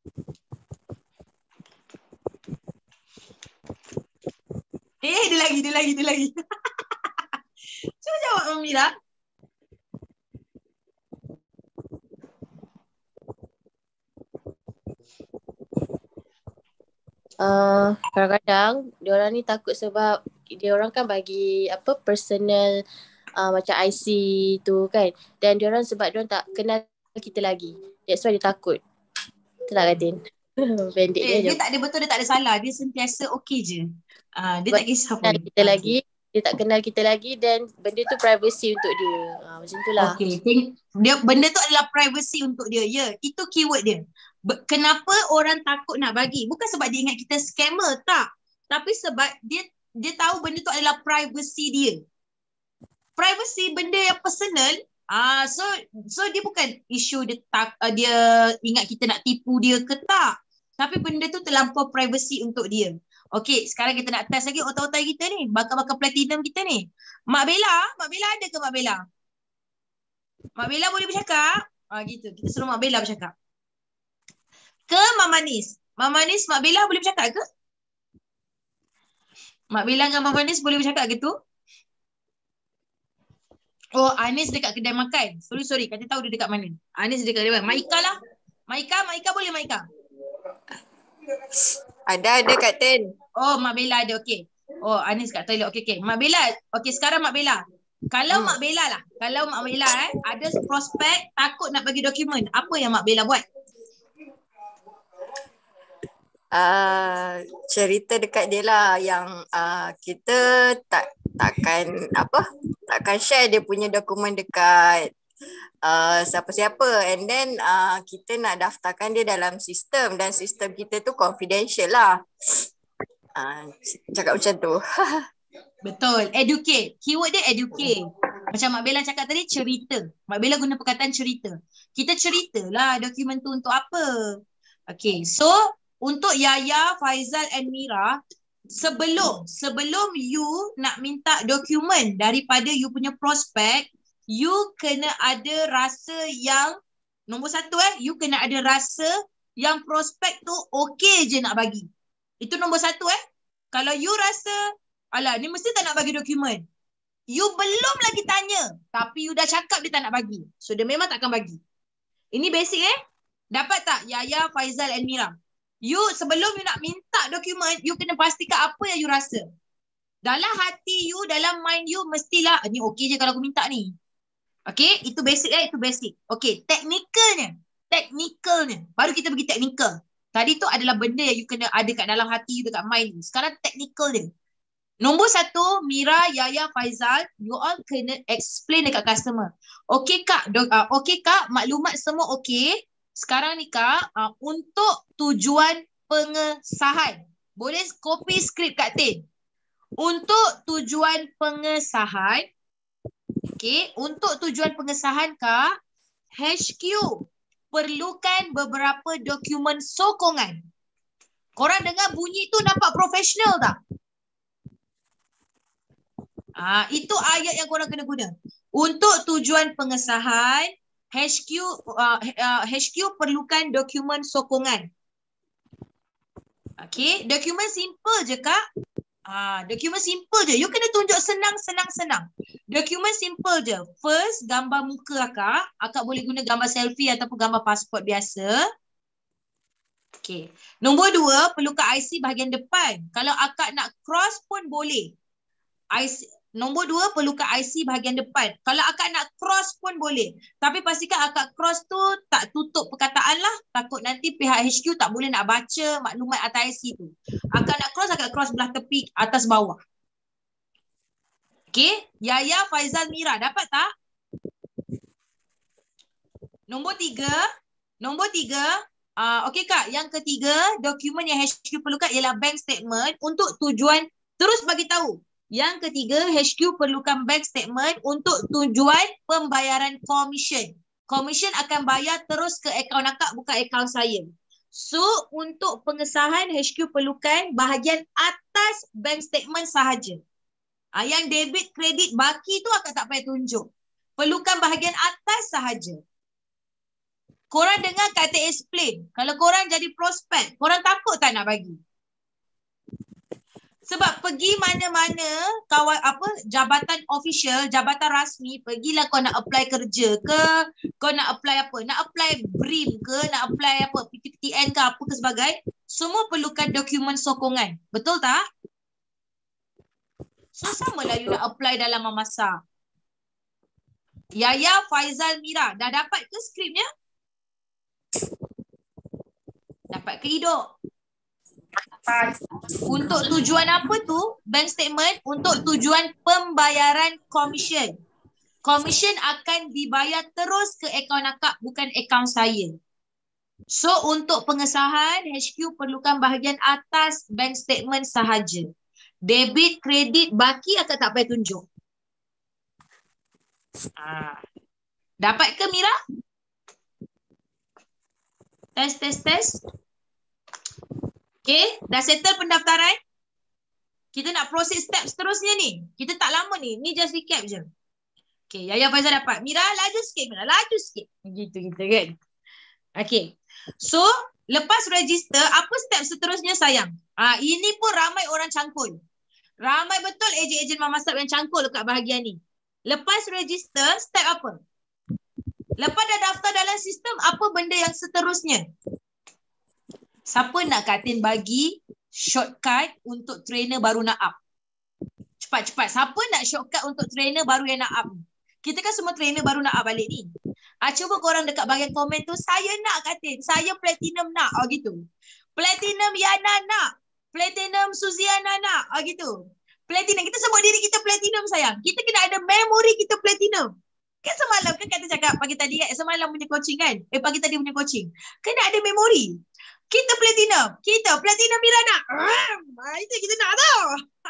A: Eh, dia lagi, dia lagi, dia lagi. Cuba jawab Mami Mira.
F: Uh, kadang-kadang diorang ni takut sebab diorang kan bagi apa personal uh, macam I C tu kan, dan diorang sebab diorang tak kenal kita lagi, that's why dia takut. Betul tak Katin? Pendek
A: Eh,
F: dia
A: dia tak ada betul, dia tak ada salah. Dia sentiasa okey je. Uh, dia
F: sebab
A: tak kisah
F: kenal
A: pun.
F: kita lagi, dia tak kenal kita lagi, dan benda tu privacy untuk dia. Uh, macam tu lah.
A: Okay. Dia, benda tu adalah privacy untuk dia. Ya, itu keyword dia. Be- kenapa orang takut nak bagi? Bukan sebab dia ingat kita scammer, tak. Tapi sebab dia dia tahu benda tu adalah privacy dia. Privacy, benda yang personal. Ah, so so dia bukan isu dia tak uh, dia ingat kita nak tipu dia ke tak. Tapi benda tu terlampau privacy untuk dia. Okey, sekarang kita nak test lagi otak-otak kita ni, bakal-bakal platinum kita ni. Mak Bella, Mak Bella ada ke Mak Bella? Mak Bella boleh bercakap? Ah gitu, kita suruh Mak Bella bercakap. Ke Mak Manis? Mak Manis, Mak Bella boleh bercakap ke? Mak Bella dengan Mak Manis boleh bercakap ke tu? Oh, Anis dekat kedai makan. Sorry, sorry. Kata tahu dia dekat mana. Anis dekat kedai makan. Maika lah. Maika, Maika boleh Maika?
G: Ada, ada Kak Tin.
A: Oh, Mak Bella ada. Okey. Oh, Anis kat toilet. Okey, okey. Mak Bella. Okey, sekarang Mak Bella. Kalau hmm. Mak Bella lah. Kalau Mak Bella eh, ada prospek takut nak bagi dokumen. Apa yang Mak Bella buat?
G: Uh, cerita dekat dia lah yang uh, kita tak takkan apa takkan share dia punya dokumen dekat uh, siapa-siapa, and then uh, kita nak daftarkan dia dalam sistem, dan sistem kita tu confidential lah. Uh, cakap macam tu.
A: Betul. Educate. Keyword dia educate. Macam Mak Bella cakap tadi, cerita. Mak Bella guna perkataan cerita. Kita ceritalah dokumen tu untuk apa. Okay. So untuk Yaya, Faizal and Mira, sebelum sebelum you nak minta dokumen daripada you punya prospek, you kena ada rasa yang nombor satu eh, you kena ada rasa yang prospek tu okey je nak bagi. Itu nombor satu eh. Kalau you rasa, alah ni mesti tak nak bagi dokumen, you belum lagi tanya, tapi you dah cakap dia tak nak bagi, so dia memang takkan bagi. Ini basic eh. Dapat tak Yaya, Faizal and Mira? You sebelum you nak minta dokumen, you kena pastikan apa yang you rasa. Dalam hati you, dalam mind you, mestilah ni okey je kalau aku minta ni. Okay, itu basic eh, itu basic. Okay, teknikalnya. Teknikalnya. Baru kita pergi teknikal. Tadi tu adalah benda yang you kena ada kat dalam hati you, dekat mind you. Sekarang teknikal dia. Nombor satu, Mira, Yaya, Faizal, you all kena explain dekat customer. Okay kak, uh, okay kak, maklumat semua okay. Sekarang ni kak, uh, untuk tujuan pengesahan. Boleh copy skrip Kak Tin. Untuk tujuan pengesahan, okay, untuk tujuan pengesahan kak, H Q perlukan beberapa dokumen sokongan. Korang dengar bunyi tu nampak profesional tak? Ah, itu ayat yang korang kena guna. Untuk tujuan pengesahan, H Q uh, uh, H Q perlukan dokumen sokongan. Okey, dokumen simple je kak. Ah, dokumen simple je. You kena tunjuk senang senang senang. Dokumen simple je. First, gambar muka akak. Akak boleh guna gambar selfie ataupun gambar pasport biasa. Okey. Nombor dua, perlukan I C bahagian depan. Kalau akak nak cross pun boleh. I C Nombor dua, perlukan I C bahagian depan. Kalau akak nak cross pun boleh. Tapi pastikan akak cross tu tak tutup perkataan lah. Takut nanti pihak H Q tak boleh nak baca maklumat atas I C tu. Akak nak cross, akak cross belah tepi atas bawah. Okay. Yaya, Faizal, Mira. Dapat tak? Nombor tiga. Nombor tiga. Uh, Okey kak. Yang ketiga, dokumen yang H Q perlukan ialah bank statement untuk tujuan, terus bagi tahu. Yang ketiga, H Q perlukan bank statement untuk tujuan pembayaran komisen. Komisen akan bayar terus ke akaun akak, bukan akaun saya. So, untuk pengesahan, H Q perlukan bahagian atas bank statement sahaja. Ah, yang debit, kredit, baki tu akak tak payah tunjuk. Perlukan bahagian atas sahaja. Korang dengar kata explain. Kalau korang jadi prospek, korang takut tak nak bagi? Sebab pergi mana-mana kawan apa jabatan official, jabatan rasmi, pergilah kau nak apply kerja ke, kau nak apply apa? Nak apply B R I M ke, nak apply apa? P T P T N ke apa ke sebagai, semua perlukan dokumen sokongan. Betul tak? So samalah you nak apply dalam memasak. Yaya, Faizal, Mira, dah dapat ke skripnya? Dapat ke hidup? Untuk tujuan apa tu? Bank statement untuk tujuan pembayaran komisen. Komisen akan dibayar terus ke akaun akak, bukan akaun saya. So untuk pengesahan, H Q perlukan bahagian atas bank statement sahaja. Debit, kredit, baki akak tak payah tunjuk. Ah. Dapat ke Mira? Test, test, test. Okay, dah settle pendaftaran? Kita nak proses step seterusnya ni. Kita tak lama ni. Ni just recap je. Okay, Yaya Faizal dapat. Mira, laju sikit. Mira, laju sikit. Gitu, gitu kan. Okay. So, lepas register, apa step seterusnya sayang? Ah, ini pun ramai orang cangkul. Ramai betul ejen-ejen mamasab yang cangkul dekat bahagian ni. Lepas register, step apa? Lepas dah daftar dalam sistem, apa benda yang seterusnya? Siapa nak Kak Tin bagi shortcut untuk trainer baru nak up? Cepat-cepat. Siapa nak shortcut untuk trainer baru yang nak up? Kita kan semua trainer baru nak up balik ni. Ah, cuba korang dekat bahagian komen tu, saya nak Kak Tin. Saya platinum nak. Oh gitu. Platinum Yana nak. Platinum Suziana nak. Oh gitu. Platinum. Kita sebut diri kita platinum sayang. Kita kena ada memori kita platinum. Kan semalam kan kata cakap pagi tadi kan. Semalam punya coaching kan. Eh pagi tadi punya coaching. Kena ada memori. Kita platinum. Kita platinum Mira nak. Ah, itu kita nak tau.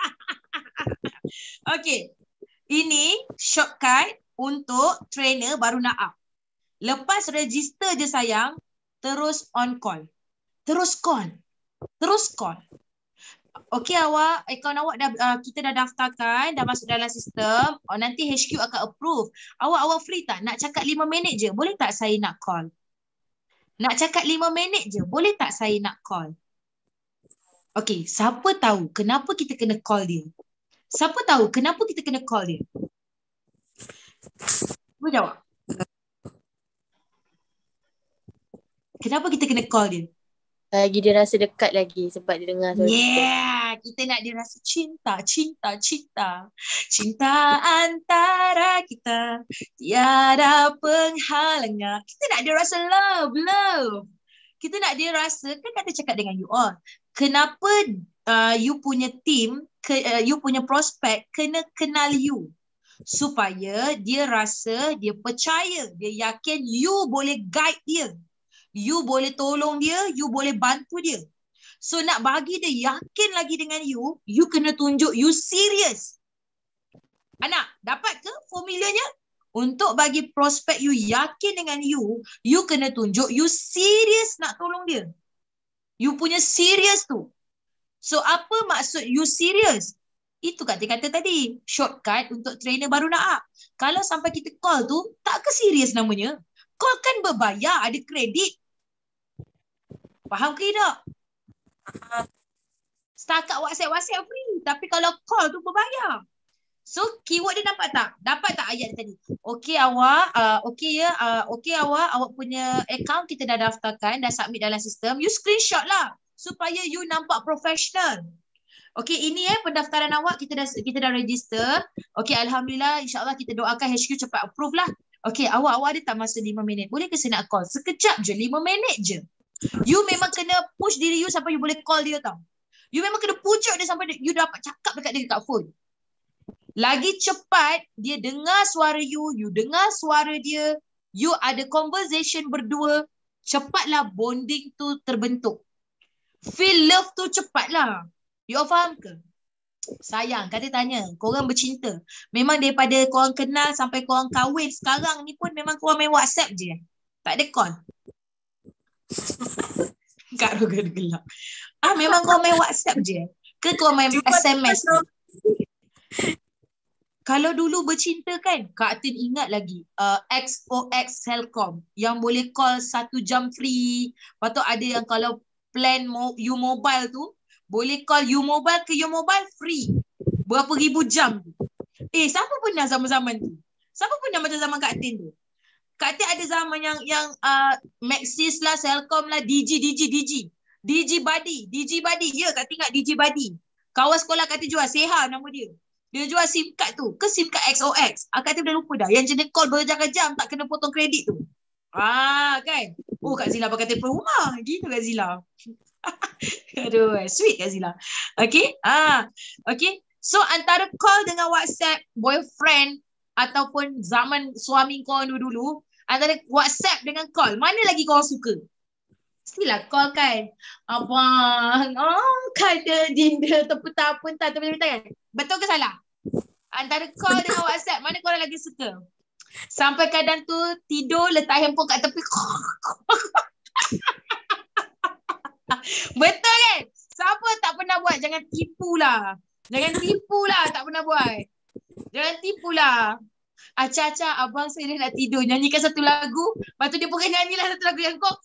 A: Okay. Ini shortcut untuk trainer baru nak up. Lepas register je sayang, terus on call. Terus call. Terus call. Okey awak, akaun awak dah uh, kita dah daftarkan, dah masuk dalam sistem. Oh, nanti H Q akan approve. Awak awak free tak? Nak cakap lima minit je. Boleh tak saya nak call? Nak cakap lima minit je. Boleh tak saya nak call? Okey, siapa tahu kenapa kita kena call dia? Siapa tahu kenapa kita kena call dia? Boleh jawab? Kenapa kita kena call dia?
F: Lagi dia rasa dekat lagi sebab dia dengar suara kita.
A: Yeah, kita nak dia rasa cinta, cinta, cinta. Cinta antara kita tiada penghalangnya. Kita nak dia rasa love, love. Kita nak dia rasa, kan kata cakap dengan you all. Kenapa uh, you punya team, ke, uh, you punya prospek kena kenal you. Supaya dia rasa, dia percaya, dia yakin you boleh guide dia. You boleh tolong dia, you boleh bantu dia. So nak bagi dia yakin lagi dengan you, you kena tunjuk you serius. Anak, dapat ke formulanya? Untuk bagi prospek you yakin dengan you, you kena tunjuk you serius nak tolong dia. You punya serius tu. So apa maksud you serius? Itu Kak Tin kata tadi, shortcut untuk trainer baru nak up. Kalau sampai kita call tu, tak ke serius namanya. Call kan berbayar, ada kredit. Faham ke tak? Setakat WhatsApp-WhatsApp free. Tapi kalau call tu berbayar. So keyword dia nampak tak? Dapat tak ayat tadi? Okey awak, uh, okey ya, uh, okey awak, awak punya account kita dah daftarkan, dah submit dalam sistem. You screenshot lah supaya you nampak professional. Okey ini eh pendaftaran awak, kita dah kita dah register. Okey alhamdulillah, insya-Allah kita doakan H Q cepat approve lah. Okey awak awak ada tak masa lima minit? Boleh ke saya nak call? Sekejap je, lima minit je. You memang kena push diri you sampai you boleh call dia tau. You memang kena pujuk dia sampai you dapat cakap dekat dia dekat phone. Lagi cepat dia dengar suara you, you dengar suara dia, you ada conversation berdua, cepatlah bonding tu terbentuk. Feel love tu cepatlah. You all faham ke? Sayang, kata tanya, korang bercinta. Memang daripada korang kenal sampai korang kahwin sekarang ni pun memang korang main WhatsApp je. Tak ada call. Kak Rogan gelak. Ah memang kau main WhatsApp je? Ke kau main S M S? Kalau dulu bercinta kan, Kak Tin ingat lagi uh, X O X Celcom yang boleh call satu jam free. Lepas tu ada yang kalau plan mo- U Mobile tu boleh call U Mobile ke U Mobile free. Berapa ribu jam tu. Eh siapa pernah zaman-zaman tu? Siapa pernah macam zaman Kak Tin tu? Kak Tin ada zaman yang yang uh, Maxis lah, Celcom lah, D G, D G, D G. D G Buddy, D G Buddy. Ya, Kak Tin ingat D G Buddy. Kawan sekolah Kak Tin jual, Seha nama dia. Dia jual SIM card tu. Ke SIM card X O X. Ah, Kak Tin dah lupa dah. Yang jenis call berjam-jam tak kena potong kredit tu. Ah, kan? Oh, Kak Zila pakai telefon rumah. Gitu Kak Zila. Aduh, sweet Kak Zila. Okay. Ah, okay. So, antara call dengan WhatsApp, boyfriend, ataupun zaman suami kau dulu-dulu, antara WhatsApp dengan call, mana lagi kau suka? Mestilah call kan. Abang, oh kada dinda tepuk-tepuk tak tepuk tangan. Betul ke salah? Antara call dengan WhatsApp, mana korang lagi suka? Sampai kadang tu tidur letak handphone kat tepi. Betul kan? Siapa tak pernah buat? Jangan tipulah. Jangan tipulah tak pernah buat. Jangan tipulah. Acah-acah abang saya dah nak tidur, nyanyikan satu lagu, lepas tu dia pun nyanyilah satu lagu yang kok.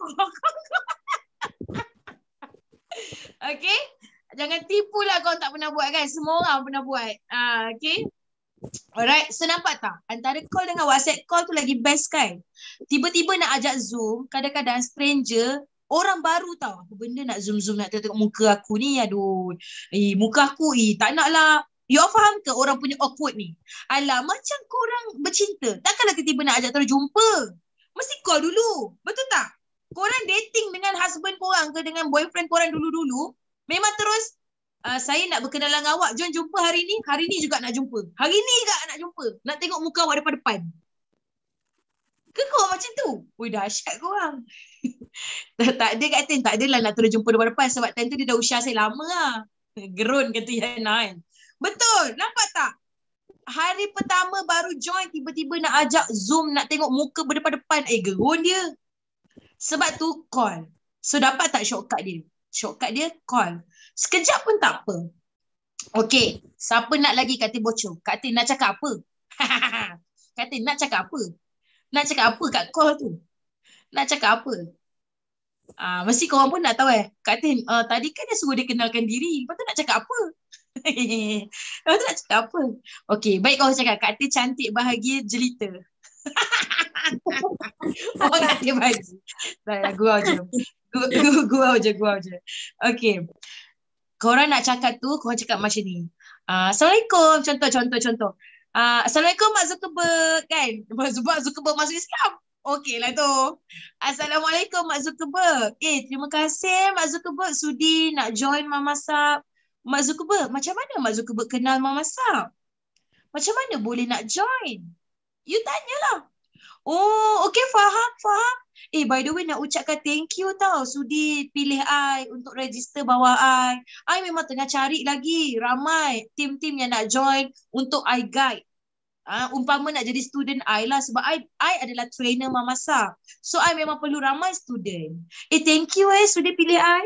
A: Okay? Jangan tipulah kau tak pernah buat kan. Semua orang pernah buat. Ah, okay? Alright. So nampak tak? Antara call dengan WhatsApp call tu lagi best kan? Tiba-tiba nak ajak Zoom, kadang-kadang stranger, orang baru tau. Apa benda nak zoom-zoom nak tengok muka aku ni. Aduh. Eh, muka aku eh tak nak lah. You all faham ke orang punya awkward ni? Alah, macam korang bercinta. Takkanlah tiba-tiba nak ajak terus jumpa. Mesti call dulu. Betul tak? Korang dating dengan husband korang ke dengan boyfriend korang dulu-dulu, memang terus, uh, saya nak berkenalan dengan awak. Jom jumpa hari ni. Hari ni juga nak jumpa. Hari ni juga nak jumpa. Nak tengok muka awak depan-depan. Ke korang macam tu? Ui, dahsyat korang. Tak ada Kak Tin. Tak adalah nak terus jumpa depan-depan. Sebab time tu dia dah usia saya lama lah. Gerun kata Yana kan. Betul, nampak tak? Hari pertama baru join, tiba-tiba nak ajak Zoom, nak tengok muka berdepan-depan. Eh, gerun dia. Sebab tu call. So, dapat tak shortcut dia? Shortcut dia call. Sekejap pun tak apa. Okay, siapa nak lagi Kak Tin bocor? Kak Tin nak cakap apa? Kak Tin nak cakap apa? Nak cakap apa kat call tu? Nak cakap apa? Ah, mesti korang pun nak tahu eh. Kak Tin, uh, tadi kan dia suruh dia kenalkan diri. Lepas tu nak cakap apa? Lepas tu nak cakap apa? Okay, baik kau cakap. Kak Tin cantik, bahagia, jelita. Orang Kak Tin bagi. Dah, gurau je. Gurau je, gurau je. Okay. Korang nak cakap tu, korang cakap macam ni. Uh, Assalamualaikum. Contoh, contoh, contoh. Uh, Assalamualaikum Mak Zuckerberg. Kan? Sebab Zuckerberg masuk Islam. Okey lah tu. Assalamualaikum Mak Zuckerberg. Eh, terima kasih Mak Zuckerberg sudi nak join Mama Sap. Mak Zuckerberg, macam mana Mak Zuckerberg kenal Mama Sap? Macam mana boleh nak join? You tanyalah. Oh, okey, faham, faham. Eh, by the way nak ucapkan thank you tau sudi pilih I untuk register bawah I. I memang tengah cari lagi ramai tim-tim yang nak join untuk I guide. Uh, umpama nak jadi student I lah sebab I, I adalah trainer Mama Sap. So I memang perlu ramai student. Eh, thank you eh sudi pilih I.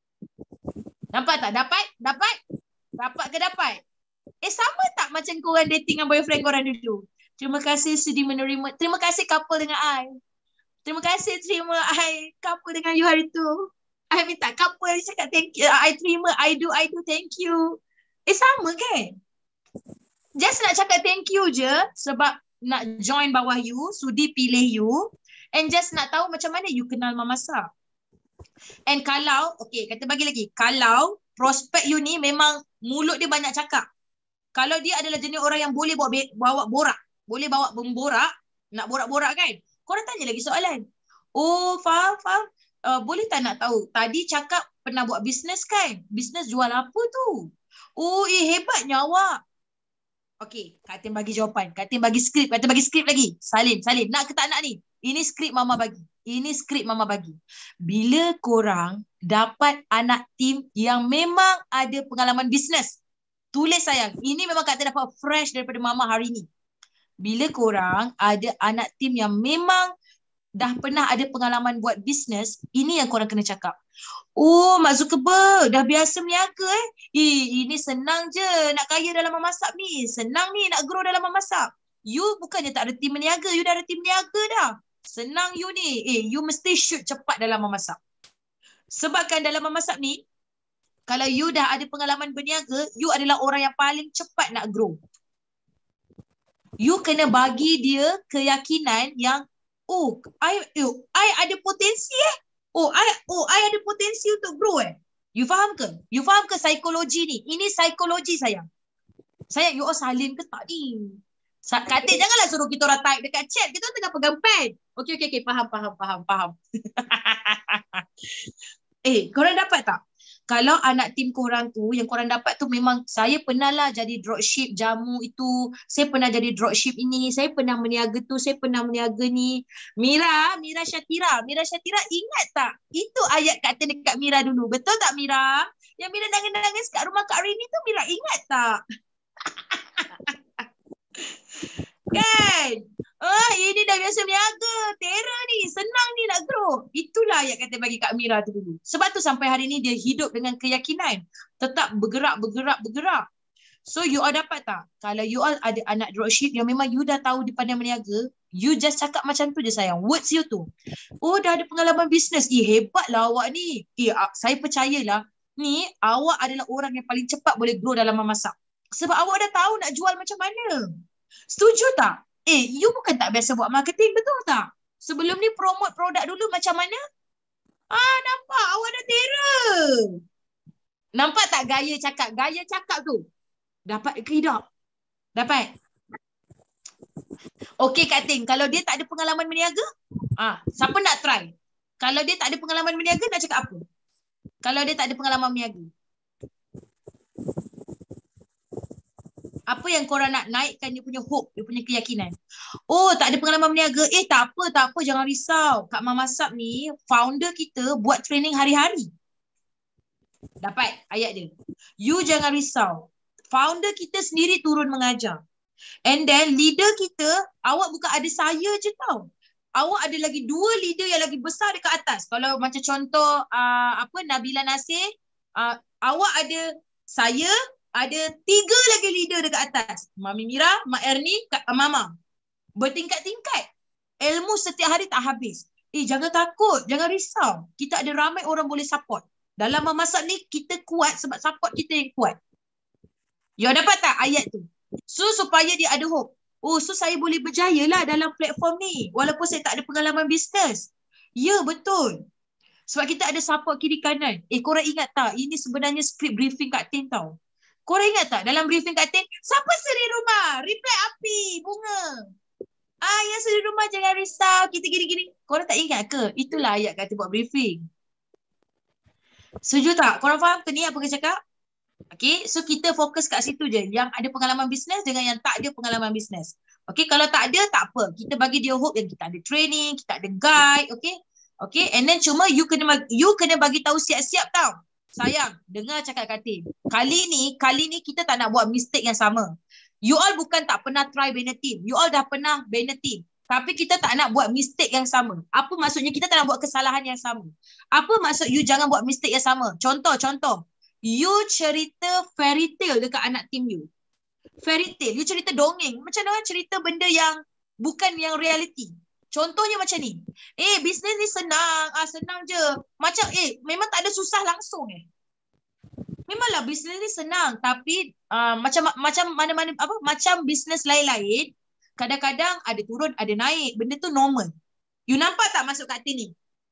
A: Nampak tak? Dapat? Dapat? Dapat ke dapat? Eh, sama tak macam korang dating dengan boyfriend korang dulu? Terima kasih sudi menerima. Terima kasih couple dengan I. Terima kasih terima I couple dengan you hari tu. I minta couple dia cakap thank you. I terima, I do, I do, thank you. Eh, sama kan? Just nak cakap thank you je sebab nak join bawah you, sudi pilih you, and just nak tahu macam mana you kenal Mama Sap. And kalau, okay, kata bagi lagi, kalau prospek you ni memang mulut dia banyak cakap. Kalau dia adalah jenis orang yang boleh bawa, bawa borak, boleh bawa memborak, nak borak-borak kan, korang tanya lagi soalan. Oh, faham, faham. Uh, boleh tak nak tahu, tadi cakap pernah buat bisnes kan? Bisnes jual apa tu? Oh, eh hebatnya awak. Okey, Kak Tin bagi jawapan. Kak Tin bagi skrip. Kak Tin bagi skrip lagi. Salim, Salim. Nak ke tak nak ni? Ini skrip Mama bagi. Ini skrip Mama bagi. Bila korang dapat anak tim yang memang ada pengalaman bisnes, tulis sayang. Ini memang Kak Tin dapat fresh daripada Mama hari ni. Bila korang ada anak tim yang memang dah pernah ada pengalaman buat bisnes, ini yang korang kena cakap. Oh, Mak Zuckerberg dah biasa meniaga eh. Eh, ini senang je nak kaya dalam Mama Sap ni. Senang ni nak grow dalam Mama Sap. You bukannya tak ada tim meniaga, you dah ada tim meniaga dah. Senang you ni. Eh, you mesti shoot cepat dalam Mama Sap. Sebabkan dalam Mama Sap ni, kalau you dah ada pengalaman berniaga, you adalah orang yang paling cepat nak grow. You kena bagi dia keyakinan yang oh, I, oh, I ada potensi eh. Oh, I, oh, I ada potensi untuk grow eh. You faham ke? You faham ke psikologi ni? Ini psikologi sayang. Sayang, you all salin ke tak ni? Kak Tin, janganlah suruh kita orang type dekat chat. Kita tengah pegang pen. Okey, okey, okey. Faham, faham, faham, faham. Eh, korang dapat tak? Kalau anak tim korang tu, yang korang dapat tu memang saya pernah lah jadi dropship jamu itu, saya pernah jadi dropship ini, saya pernah meniaga tu, saya pernah meniaga ni. Mira, Mira Syatira, Mira Syatira ingat tak? Itu ayat Kak Tin dekat Mira dulu. Betul tak Mira? Yang Mira nangis-nangis kat rumah Kak Rini tu Mira ingat tak? Kan? Ah, ini dah biasa meniaga. Tera ni, senang ni nak grow. Itulah yang kata bagi Kak Mira tu dulu. Sebab tu sampai hari ni dia hidup dengan keyakinan. Tetap bergerak, bergerak, bergerak. So you all dapat tak? Kalau you all ada anak dropship yang memang you dah tahu di pandai meniaga, you just cakap macam tu je sayang. Words you tu. Oh, dah ada pengalaman bisnes. Eh, hebatlah awak ni. Eh, saya percayalah. Ni, awak adalah orang yang paling cepat boleh grow dalam memasak. Sebab awak dah tahu nak jual macam mana. Setuju tak? Eh, you bukan tak biasa buat marketing, betul tak? Sebelum ni promote produk dulu macam mana? Ah, nampak awak dah tera. Nampak tak gaya cakap? Gaya cakap tu. Dapat ke tidak? Dapat? Okey Kak Tin, kalau dia tak ada pengalaman berniaga, ah, siapa nak try? Kalau dia tak ada pengalaman berniaga, nak cakap apa? Kalau dia tak ada pengalaman berniaga. Apa yang korang nak naikkan dia punya hope, dia punya keyakinan. Oh, tak ada pengalaman berniaga. Eh, tak apa, tak apa. Jangan risau. Kak Mama Sap ni, founder kita buat training hari-hari. Dapat ayat dia. You jangan risau. Founder kita sendiri turun mengajar. And then leader kita, awak bukan ada saya je tau. awak ada lagi dua leader yang lagi besar dekat atas. Kalau macam contoh uh, apa Nabila Nasir, uh, awak ada saya, ada tiga lagi leader dekat atas. Mami Mira, Mak Erni, Kak uh, Mama. Bertingkat-tingkat. Ilmu setiap hari tak habis. Eh, jangan takut, jangan risau. Kita ada ramai orang boleh support. Dalam memasak ni kita kuat sebab support kita yang kuat. You dapat tak ayat tu? So supaya dia ada hope. Oh, so saya boleh berjaya lah dalam platform ni walaupun saya tak ada pengalaman bisnes. Ya, betul. Sebab kita ada support kiri kanan. Eh, korang ingat tak? Ini sebenarnya skrip briefing Kak Tin tau. Korang ingat tak dalam briefing Kak Tin, siapa seri rumah? Reply api, bunga. Ah, yang seri rumah jangan risau, kita gini-gini. Korang tak ingat ke? Itulah ayat Kak Tin buat briefing. Setuju tak? Korang faham ke ni apa kita cakap? Okay, so kita fokus kat situ je. Yang ada pengalaman bisnes dengan yang tak ada pengalaman bisnes. Okay, kalau tak ada, tak apa. Kita bagi dia hope yang kita ada training, kita ada guide, okay. Okay, and then cuma you kena you kena bagi tahu siap-siap tau. Sayang, dengar cakap Kak Tin. Kali ni, kali ni kita tak nak buat mistake yang sama. You all bukan tak pernah try bina team. You all dah pernah bina team. Tapi kita tak nak buat mistake yang sama. Apa maksudnya? Kita tak nak buat kesalahan yang sama. Apa maksud you jangan buat mistake yang sama? Contoh, contoh. You cerita fairy tale dekat anak tim you. Fairy tale, you cerita dongeng. Macam mana cerita benda yang bukan yang reality. Contohnya macam ni. Eh, bisnes ni senang. Ah, senang je. Macam eh, memang tak ada susah langsung eh. Memanglah bisnes ni senang. Tapi uh, macam macam mana-mana apa macam bisnes lain-lain, kadang-kadang ada turun, ada naik. Benda tu normal. You nampak tak masuk kat ni?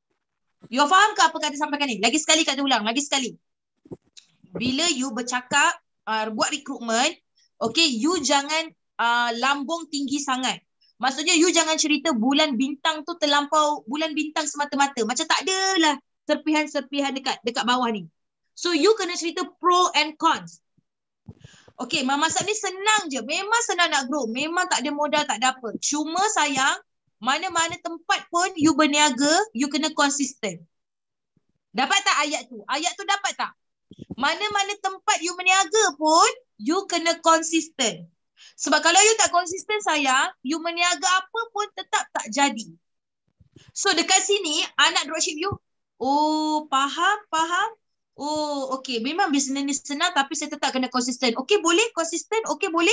A: You faham ke apa kata sampaikan ni? Lagi sekali kata ulang. Lagi sekali. Bila you bercakap, uh, buat recruitment, okay, you jangan uh, lambung tinggi sangat. Maksudnya you jangan cerita bulan bintang tu terlampau, bulan bintang semata-mata. Macam tak adalah serpihan-serpihan dekat dekat bawah ni. So you kena cerita pro and cons. Okay, memasak ni senang je. Memang senang nak grow. Memang tak ada modal, tak ada apa. Cuma sayang, mana-mana tempat pun you berniaga, you kena konsisten. Dapat tak ayat tu? Ayat tu dapat tak? Mana-mana tempat you meniaga pun, you kena konsisten. Sebab kalau you tak konsisten sayang, you meniaga apa pun tetap tak jadi. So dekat sini, anak dropship you, oh faham, faham. Oh okay, memang bisnes ni senang tapi saya tetap kena konsisten. Okay boleh konsisten, okay boleh.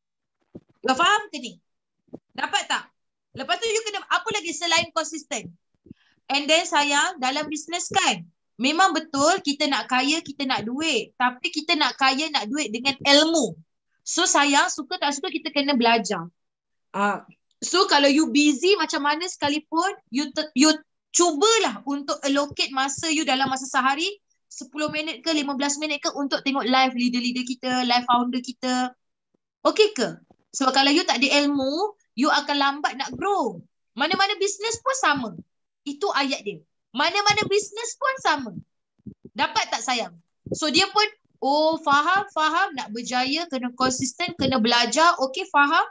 A: You faham ke ni? Dapat tak? Lepas tu you kena, apa lagi selain konsisten? And then sayang, dalam bisnes kan, memang betul kita nak kaya, kita nak duit. Tapi kita nak kaya, nak duit dengan ilmu. So sayang, suka tak suka kita kena belajar. Uh, so kalau you busy macam mana sekalipun, you you cubalah untuk allocate masa you dalam masa sehari, sepuluh minit ke lima belas minit ke untuk tengok live leader-leader kita, live founder kita. Okay ke? Sebab kalau you tak ada ilmu, you akan lambat nak grow. Mana-mana bisnes pun sama. Itu ayat dia. Mana-mana bisnes pun sama. Dapat tak sayang? So dia pun, oh faham, faham. Nak berjaya, kena konsisten, kena belajar. Okay, faham?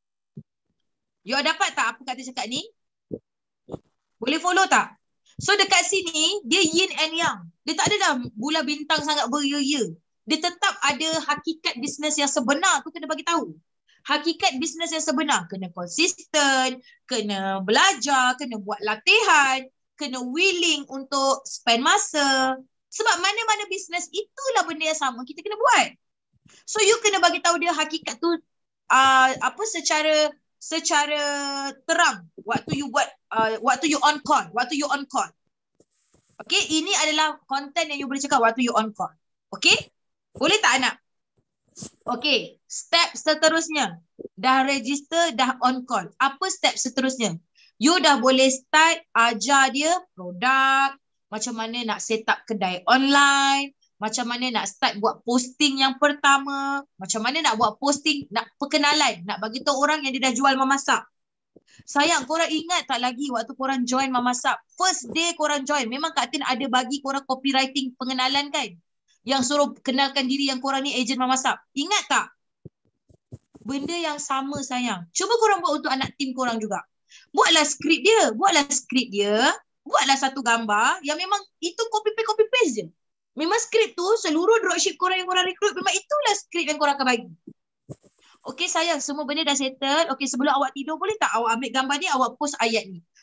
A: You dapat tak apa kata cakap ni? Boleh follow tak? So dekat sini, dia yin and yang. Dia tak ada dah bulan bintang sangat beria-ia. Dia tetap ada hakikat bisnes yang sebenar tu kena bagi tahu. Hakikat bisnes yang sebenar. Kena konsisten, kena belajar, kena buat latihan, kena willing untuk spend masa. Sebab mana-mana bisnes itulah benda yang sama kita kena buat. So you kena bagi tahu dia hakikat tu uh, apa secara secara terang waktu you buat uh, waktu you on call, waktu you on call. Okay, ini adalah konten yang you boleh cakap waktu you on call. Okay? Boleh tak anak? Okay, step seterusnya. Dah register, dah on call. Apa step seterusnya? You dah boleh start ajar dia produk, macam mana nak set up kedai online, macam mana nak start buat posting yang pertama, macam mana nak buat posting, nak perkenalan, nak bagi tahu orang yang dia dah jual memasak. Sayang, korang ingat tak lagi waktu korang join memasak? First day korang join, memang Kak Tin ada bagi korang copywriting pengenalan kan? Yang suruh kenalkan diri yang korang ni ejen memasak. Ingat tak? Benda yang sama sayang. Cuba korang buat untuk anak tim korang juga. Buatlah skrip dia, buatlah skrip dia, buatlah satu gambar yang memang itu copy paste copy paste je. Memang skrip tu seluruh dropship korang yang korang rekrut, memang itulah skrip yang korang akan bagi. Okey sayang, semua benda dah settle. Okey, sebelum awak tidur boleh tak awak ambil gambar ni, awak post ayat ni.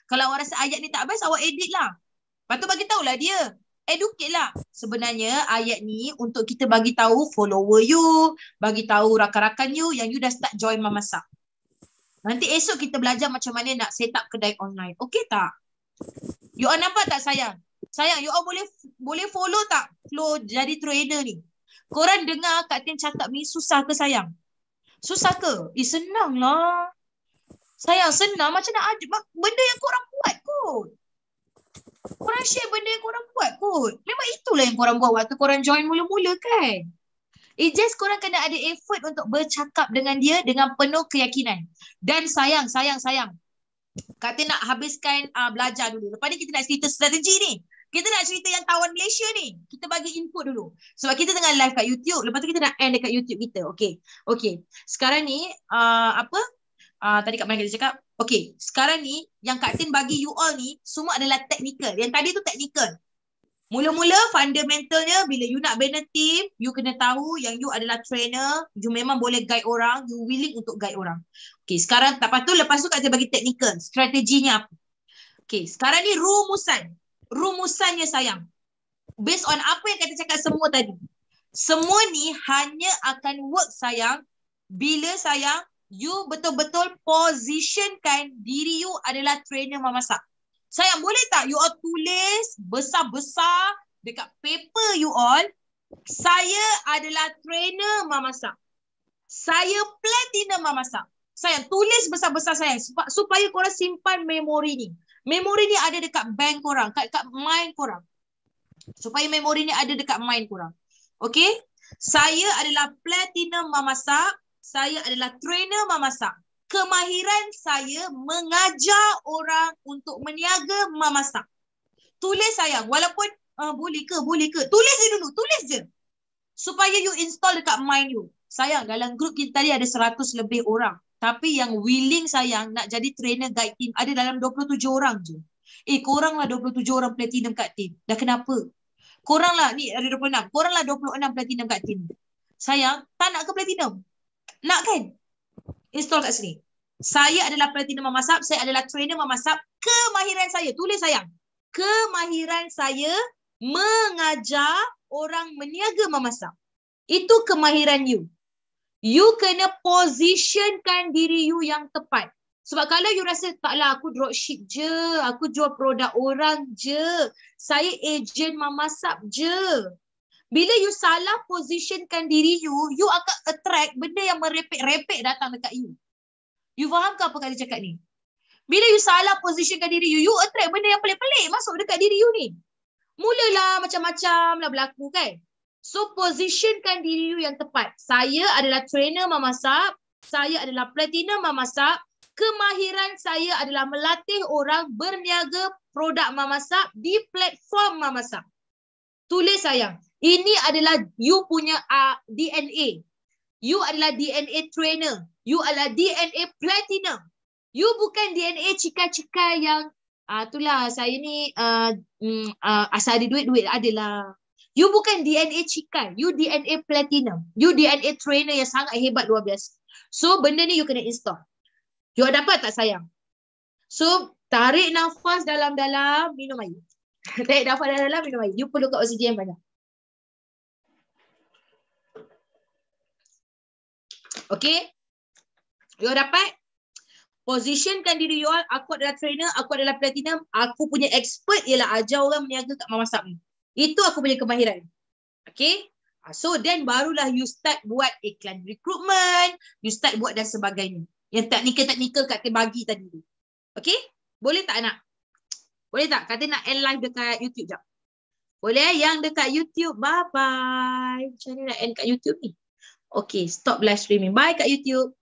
A: Kalau awak rasa ayat ni tak best, awak edit lah. Lepas tu bagi tahulah dia. Educate lah. Sebenarnya ayat ni untuk kita bagi tahu follower you, bagi tahu rakan-rakan you yang you dah start join memasak. Nanti esok kita belajar macam mana nak set up kedai online. Okey tak? You all nampak tak sayang? Sayang, you all boleh boleh follow tak flow jadi trainer ni? Korang dengar Kak Tin cakap ni susah ke sayang? Susah ke? Eh senang lah. Sayang senang macam nak ada benda yang korang buat kot. Korang share benda yang korang buat kot. Memang itulah yang korang buat waktu korang join mula-mula kan. It just korang kena ada effort untuk bercakap dengan dia dengan penuh keyakinan. Dan sayang, sayang, sayang. Kata nak habiskan uh, belajar dulu. Lepas ni kita nak cerita strategi ni. Kita nak cerita yang tawan Malaysia ni. Kita bagi input dulu. Sebab kita tengah live kat YouTube. Lepas tu kita nak end dekat YouTube kita. Okay. Okay. Sekarang ni, uh, apa? Uh, tadi kat mana kita cakap? Okay. Sekarang ni, yang Kak Tin bagi you all ni, semua adalah technical. Yang tadi tu technical. Mula-mula fundamentalnya bila you nak bina team, you kena tahu yang you adalah trainer, you memang boleh guide orang, you willing untuk guide orang. Okay, sekarang lepas tu, lepas tu Kak Tin bagi technical, strateginya apa. Okay, sekarang ni rumusan. Rumusannya sayang. Based on apa yang Kak Tin cakap semua tadi. Semua ni hanya akan work sayang bila sayang you betul-betul positionkan diri you adalah trainer memasak. Sayang, boleh tak you all tulis besar-besar dekat paper you all, saya adalah trainer memasak. Saya platinum memasak. Sayang, tulis besar-besar sayang supaya korang simpan memori ni. Memori ni ada dekat bank korang, kat, kat mind korang. Supaya memori ni ada dekat mind korang. Okay? Saya adalah platinum memasak. Saya adalah trainer memasak. Kemahiran saya mengajar orang untuk meniaga memasak. Tulis sayang, walaupun uh, boleh ke, boleh ke. Tulis je dulu, tulis je. Supaya you install dekat mind you. Sayang, dalam grup kita tadi ada seratus lebih orang. Tapi yang willing sayang nak jadi trainer guide team ada dalam dua puluh tujuh orang je. Eh, korang lah dua puluh tujuh orang platinum kat team. Dah kenapa? Korang lah, ni ada dua puluh enam. Korang lah dua puluh enam platinum kat team. Sayang, tak nak ke platinum? Nak kan? Install kat sini. Saya adalah platinum memasak. Saya adalah trainer memasak. Kemahiran saya. Tulis sayang. Kemahiran saya mengajar orang meniaga memasak. Itu kemahiran you. You kena positionkan diri you yang tepat. Sebab kalau you rasa taklah aku dropship je. Aku jual produk orang je. Saya ejen memasak je. Bila you salah positionkan diri you, you akan attract benda yang merepek-repek datang dekat you. You faham ke apa kali cakap ni? Bila you salah positionkan diri you, you attract benda yang pelik-pelik masuk dekat diri you ni. Mulalah macam-macam lah berlaku kan. So positionkan diri you yang tepat. Saya adalah trainer memasak. Saya adalah platinum memasak. Kemahiran saya adalah melatih orang berniaga produk memasak di platform memasak. Tulis sayang. Ini adalah you punya uh, D N A. You adalah D N A trainer. You adalah D N A platinum. You bukan D N A cikai-cikai yang uh, itulah saya ni uh, uh, asal ada duit-duit adalah. You bukan D N A cikai. You D N A platinum. You D N A trainer yang sangat hebat luar biasa. So benda ni you kena install. You dapat tak sayang? So tarik nafas dalam-dalam, minum air. Tarik nafas dalam-dalam, minum air. You perlukan oksigen yang banyak. Okay? You dapat? Positionkan diri you all. Aku adalah trainer, aku adalah platinum. Aku punya expert ialah ajar orang meniaga kat memasak ni. Itu aku punya kemahiran. Okay? So then barulah you start buat iklan recruitment. You start buat dan sebagainya. Yang teknikal-teknikal Kak Tin bagi tadi. Okay? Boleh tak nak? Boleh tak? Kak Tin nak end live dekat YouTube jap. Boleh? Yang dekat YouTube. Bye-bye. Macam mana nak end kat YouTube ni? Okay, stop live streaming. Bye kat YouTube.